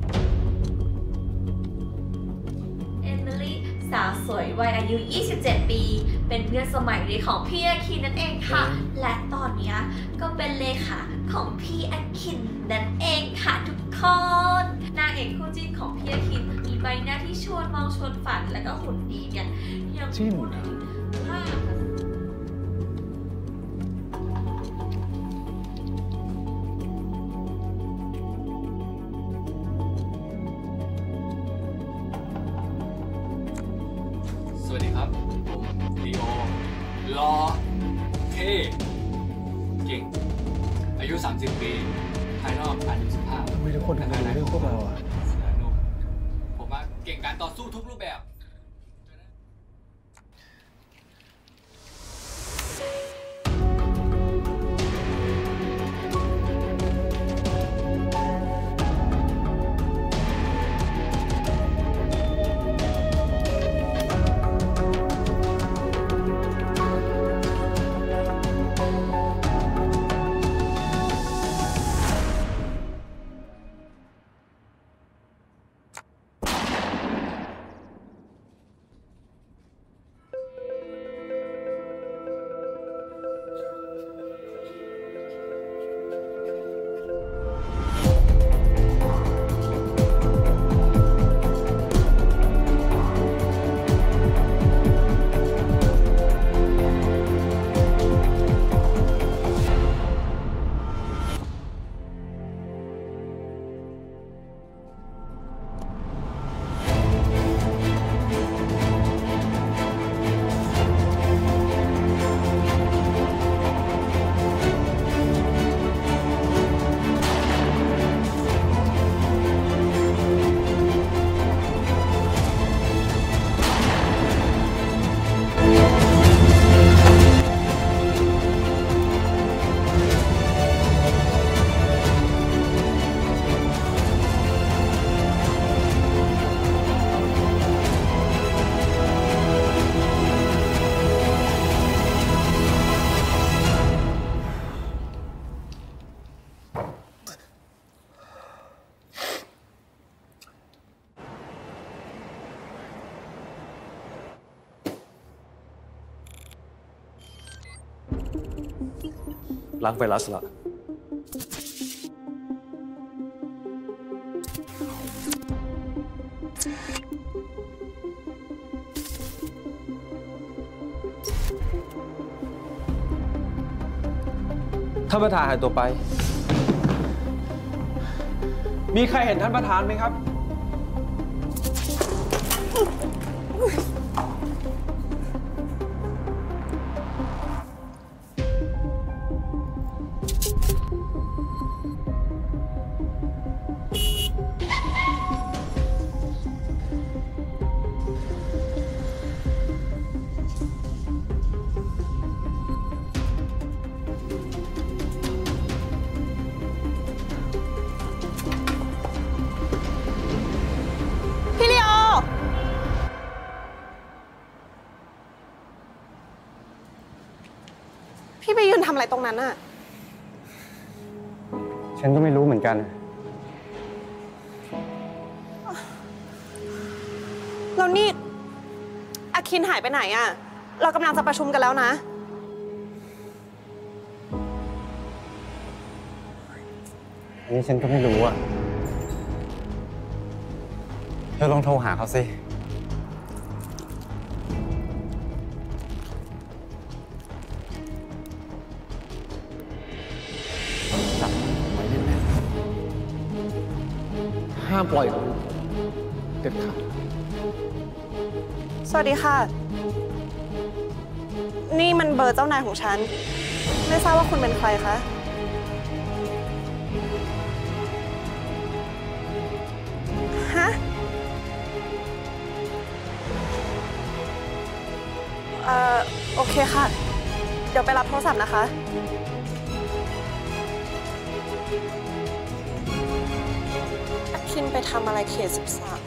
เอมิลี่สาวสวยวัยอายุ ยี่สิบเจ็ด ปี เป็นเพื่อนสมัยเรียนของพี่อาคินนั่นเองค่ะ และตอนนี้ก็เป็นเลขาของพี่อาคินนั่นเองค่ะทุกคนนางเอกคู่จิ้นของพี่อาคินมีใบหน้าที่ชวนมองชวนฝันและก็หุ่นดีเนี่ยยังพูดถึงมากสวัสดีครับผมลีโอรอเท่เก่งอายุ สามสิบ ปีภายนอกอายุสิบห้าทำไมทุกคนทำงานเรื่องพวกเราอ่ะเสือนุ่มผมว่าเก่งการต่อสู้ทุกรูปแบบล้างไวรัสละท่านประธานหายตัวไปมีใครเห็นท่านประธานไหมครับพี่ไปยืนทำอะไรตรงนั้นอะฉันก็ไม่รู้เหมือนกันแล้วนี่อาคินหายไปไหนอะเรากำลังจะประชุมกันแล้วนะอันนี้ฉันก็ไม่รู้อะเธอลองโทรหาเขาสิห้ามปล่อยเขาเด็ดขาดสวัสดีค่ะ นี่มันเบอร์เจ้านายของฉัน ไม่ทราบว่าคุณเป็นใครคะ ฮะ เอ่อ โอเคค่ะ เดี๋ยวไปรับโทรศัพท์นะคะอาคินไปทำอะไรเขตสิบสาม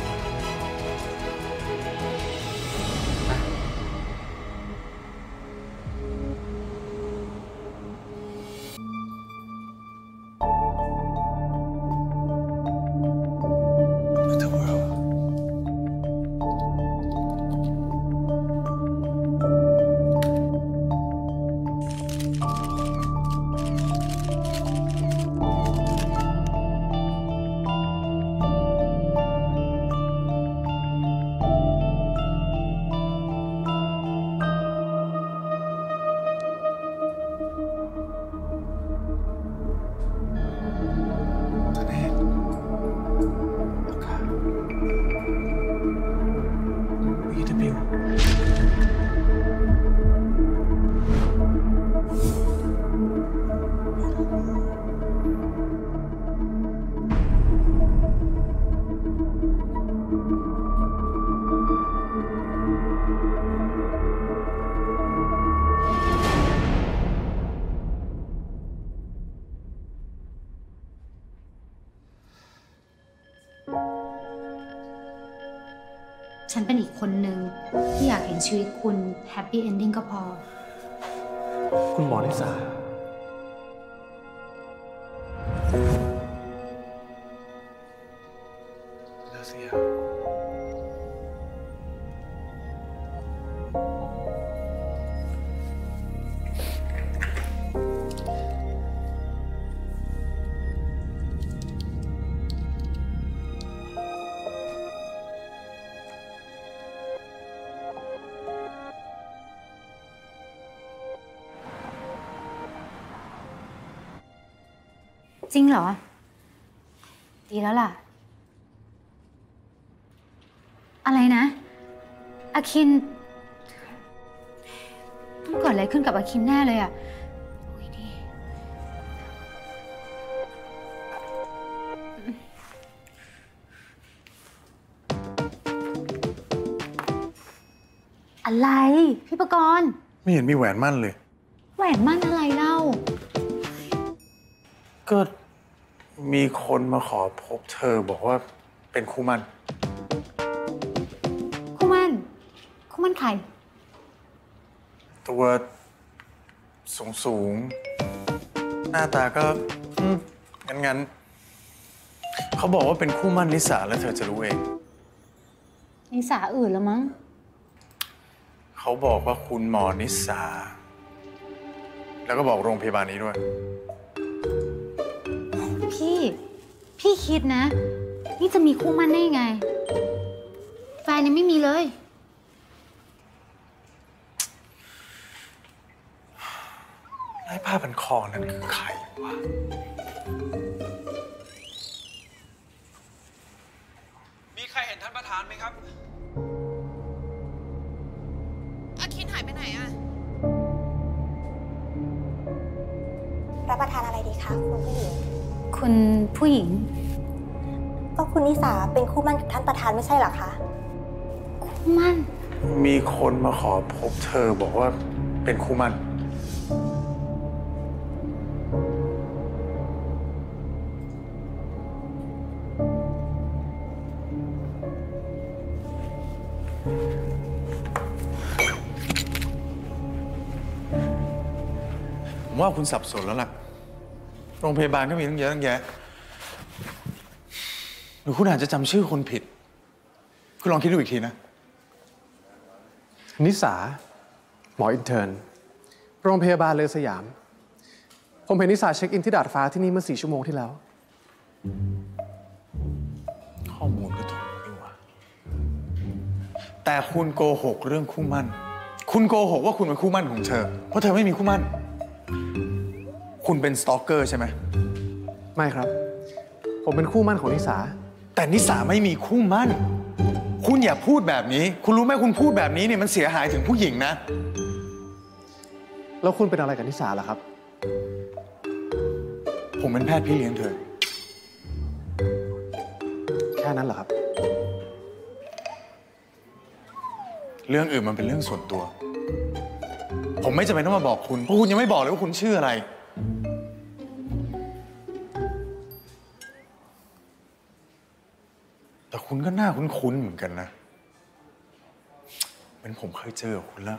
ฉันเป็นอีกคนหนึ่งที่อยากเห็นชีวิตคุณแฮปปี้เอนดิ้งก็พอคุณหมอนิสาแล้วสิครับจริงเหรอ ดีแล้วล่ะ อะไรนะอาคินต้องเกิดอะไรขึ้นกับอาคินแน่เลยอะอะไรพี่ประกรณ์ไม่เห็นมีแหวนมั่นเลยแหวนมั่นอะไรเล่าก็มีคนมาขอพบเธอบอกว่าเป็นคู่มั่นคู่มั่น คู่มั่นใครตัวสูงสูงหน้าตาก็งั้นงั้นเขาบอกว่าเป็นคู่มั่นนิสาแล้วเธอจะรู้เองนิสาอื่นแล้วมั้งเขาบอกว่าคุณหมอนิสาแล้วก็บอกโรงพยาบาลนี้ด้วยพี่ พี่คิดนะ นี่จะมีคู่มั่นได้ยังไง แฟนยังไม่มีเลยไอ้ผ้าพันคอนั่นคือใครวะมีใครเห็นท่านประธานไหมครับอาคินหายไปไหนอะรับประทานอะไรดีคะคุณผู้หญิงคุณผู้หญิงก็คุณนิสาเป็นคู่มั่นกับท่านประธานไม่ใช่เหรอคะคู่มั่นมีคนมาขอพบเธอบอกว่าเป็นคู่มั่น ผมว่าคุณสับสนแล้วล่ะ โรงพยาบาลก็มีตั้งเยอะตั้งแยะ หรือคุณอาจจะจำชื่อคนผิด คุณลองคิดดูอีกทีนะนิสาหมออินเทิร์นโรงพยาบาลเลอสยาม ผมเห็นนิสาเช็คอินที่ดาดฟ้าที่นี่เมื่อสี่ชั่วโมงที่แล้วข้อมูลก็ถูกนี่หว่าแต่คุณโกหกเรื่องคู่มั่น คุณโกหกว่าคุณเป็นคู่มั่นของเธอ เพราะเธอไม่มีคู่มั่น คุณเป็นสตอกเกอร์ใช่ไหมไม่ครับ ผมเป็นคู่มั่นของนิสาแต่นิสาไม่มีคู่มั่น คุณอย่าพูดแบบนี้ คุณรู้ไหมคุณพูดแบบนี้เนี่ยมันเสียหายถึงผู้หญิงนะแล้วคุณเป็นอะไรกับนิสาล่ะครับผมเป็นแพทย์พี่เลี้ยงเธอแค่นั้นเหรอครับเรื่องอื่นมันเป็นเรื่องส่วนตัว ผมไม่จำเป็นต้องมาบอกคุณ เพราะคุณยังไม่บอกเลยว่าคุณชื่ออะไร แต่คุณก็น่าคุ้นๆเหมือนกันนะเหมือนผมเคยเจอกับคุณแล้ว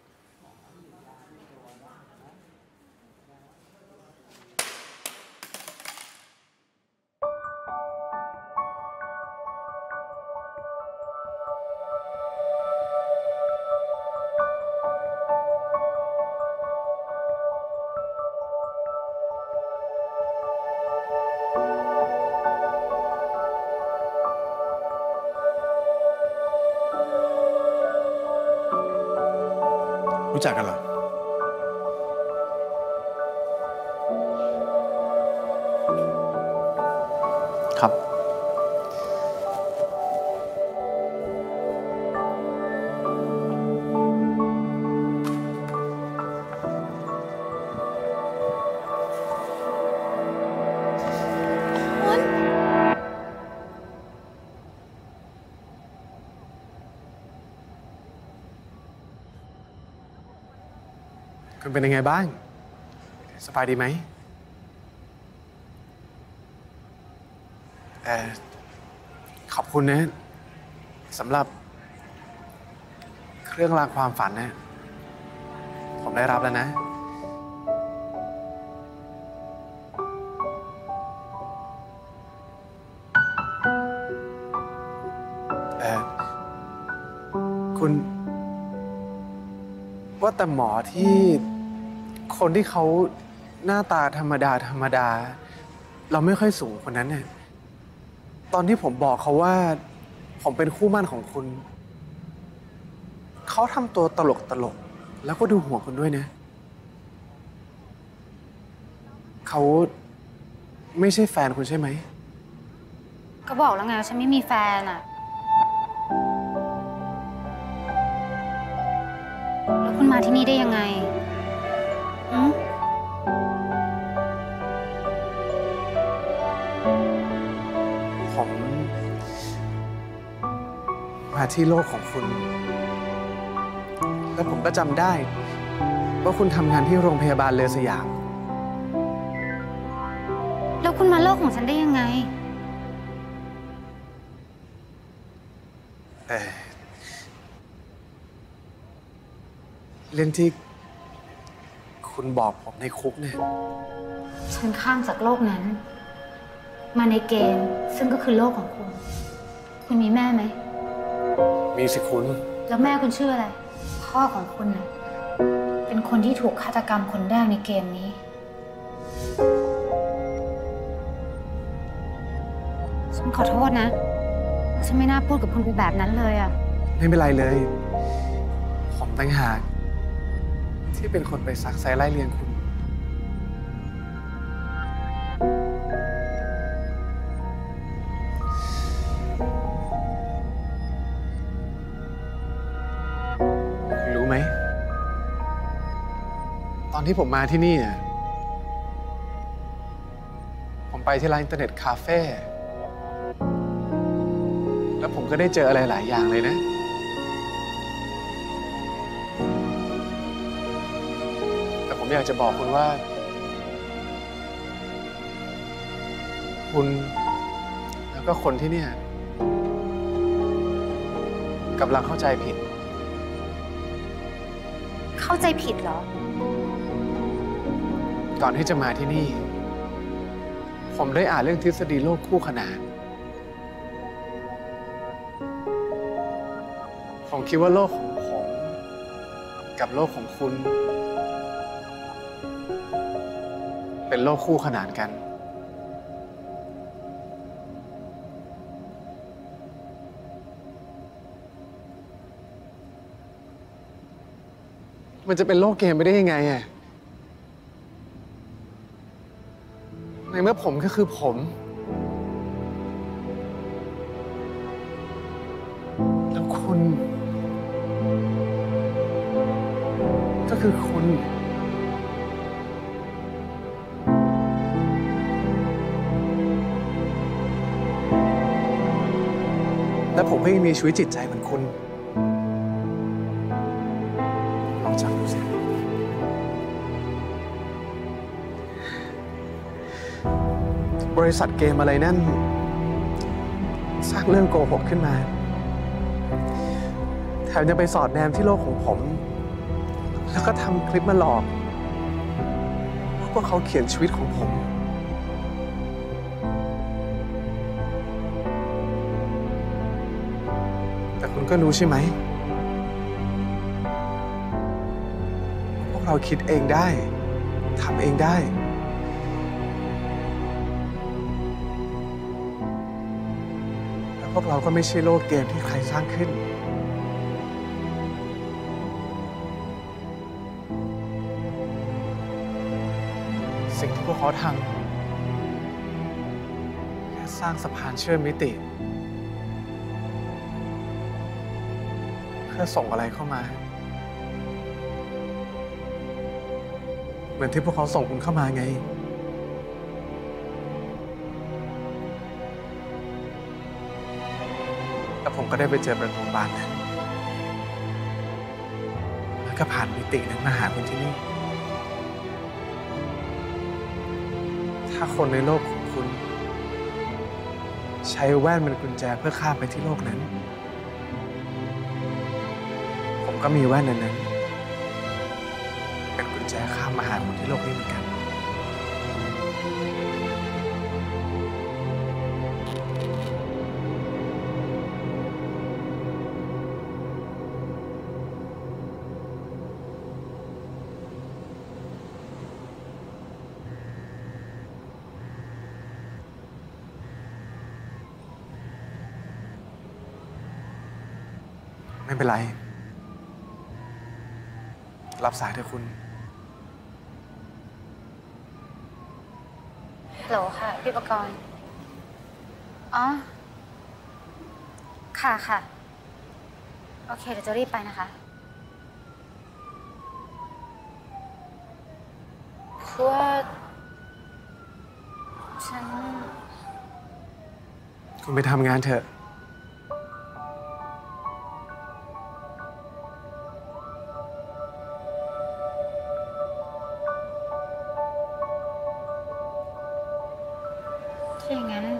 รู้จักกันเหรอครับ คุณเป็นยังไงบ้าง สบายดีไหมเอ่อขอบคุณนะสำหรับเครื่องรางความฝันนะ ผมได้รับแล้วนะ เอ่อคุณ ว่าแต่หมอที่คนที่เขาหน้าตาธรรมดาธรรมดา เราไม่ค่อยสูงคนนั้นเนี่ยตอนที่ผมบอกเขาว่า ผมเป็นคู่มั่นของคุณ เขาทำตัวตลกตลกแล้วก็ดูห่วงคุณด้วยนะ เขาไม่ใช่แฟนคุณใช่ไหมก็บอกแล้วไงว่าฉันไม่มีแฟนอะแล้วคุณมาที่นี่ได้ยังไงอืมผมมาที่โลกของคุณ แล้วผมก็จำได้ว่าคุณทำงานที่โรงพยาบาลเลอสยามแล้วคุณมาโลกของฉันได้ยังไงแต่เรื่องที่คุณบอกผมในคุกเนี่ยฉันข้ามจากโลกนั้น มาในเกมซึ่งก็คือโลกของคุณ คุณมีแม่ไหมมีสิคุณแล้วแม่คุณชื่ออะไร พ่อของคุณนะเป็นคนที่ถูกฆาตกรรมคนแรกในเกมนี้ฉันขอโทษนะฉันไม่น่าพูดกับคุณไปแบบนั้นเลยอะไม่เป็นไรเลยผมต่างหากที่เป็นคนไปซักไซไล่เลียงคุณรู้ไหมตอนที่ผมมาที่นี่เนี่ยผมไปที่ร้านอินเทอร์เน็ตคาเฟ่แล้วผมก็ได้เจออะไรหลายอย่างเลยนะแต่ผมอยากจะบอกคุณว่าคุณแล้วก็คนที่เนี่ยกำลังเข้าใจผิดเข้าใจผิดเหรอก่อนที่จะมาที่นี่ผมได้อ่านเรื่องทฤษฎีโลกคู่ขนานผมคิดว่าโลกของผมกับโลกของคุณเป็นโลกคู่ขนานกันมันจะเป็นโลกเกมไม่ได้ยังไงอะในเมื่อผมก็คือผมแล้วคุณก็คือคุณและผมก็ยังมีชีวิตจิตใจเหมือนคุณลองจำดูสิบริษัทเกมอะไรนั่นสร้างเรื่องโกหกขึ้นมาแถมยังไปสอดแนมที่โลกของผมแล้วก็ทำคลิปมาหลอกว่าพวกเขาเขียนชีวิตของผมแต่คุณก็รู้ใช่ไหมพวกเราคิดเองได้ทำเองได้แล้วพวกเราก็ไม่ใช่โลกเกมที่ใครสร้างขึ้นสิ่งที่พวกเขาทำแค่สร้างสะพานเชื่อมมิติเพื่อส่งอะไรเข้ามาเหมือนที่พวกเขาส่งคุณเข้ามาไงแล้วผมก็ได้ไปเจอประตูบานนั้นแล้วก็ผ่านมิตินั้นมาหาคุณที่นี่ถ้าคนในโลกของคุณใช้แว่นเป็นกุญแจเพื่อข้ามไปที่โลกนั้นผมก็มีแว่นนั้นเป็นกุญแจข้ามมาหาคุณที่โลกนี้เหมือนกันไม่เป็นไรรับสายเถอะคุณฮัลโหลค่ะพี่ประกรณ์อ๋อค่ะค่ะโอเคเดี๋ยวจะรีบไปนะคะคือว่าฉันคุณไปทำงานเถอะถ้าอย่างนั้น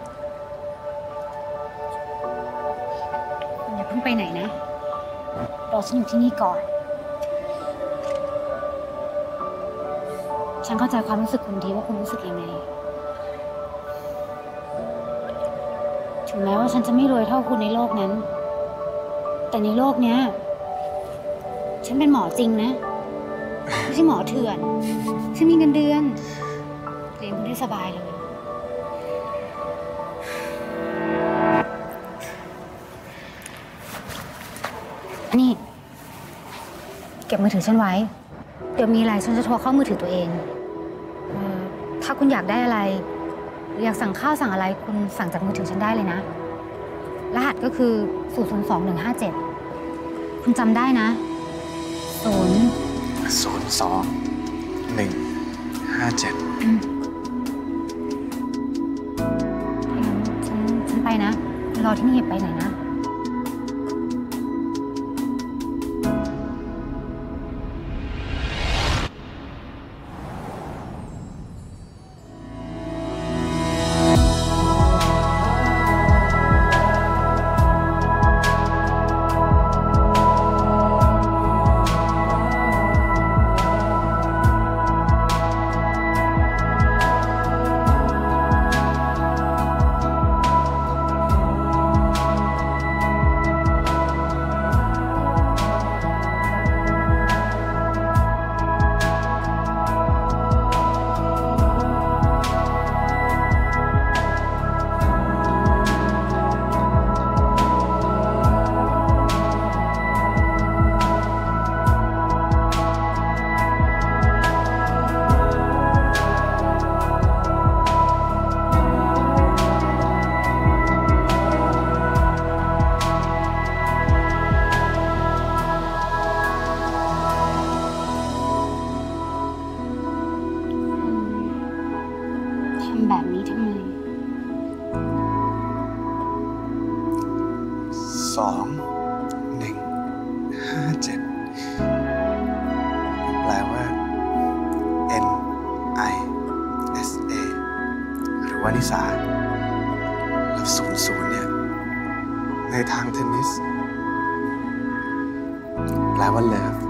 คุณอย่าเพิ่งไปไหนนะรอฉันอยู่ที่นี่ก่อนฉันเข้าใจความรู้สึกคุณทีว่าคุณรู้สึกยังไงถึงแม้ว่าฉันจะไม่รวยเท่าคุณในโลกนั้นแต่ในโลกเนี้ยฉันเป็นหมอจริงนะช่หมอเถื่อนฉันมีเงินเดือนเลี้ยงคุณได้สบายเลยนี่ เก็บมือถือฉันไว้เดี๋ยวมีอะไรฉันจะโทรเข้ามือถือตัวเองเอ่อถ้าคุณอยากได้อะไรหรืออยากสั่งข้าวสั่งอะไรคุณสั่งจากมือถือฉันได้เลยนะรหัสก็คือศูนย์ศูนย์สองหนึ่งห้าเจ็ดคุณจำได้นะศูนย์ศูนย์สองหนึ่งห้าเจ็ดฉันฉันไปนะรอที่นี่อย่าไปไหนนะแบบนี้ทำไมสองหนึ่งห้าเจ็ดแปลว่า N I S A หรือว่านิสาแล้วศูนย์ศูนย์เนี่ยในทางเทนนิสแปลว่าเลิฟ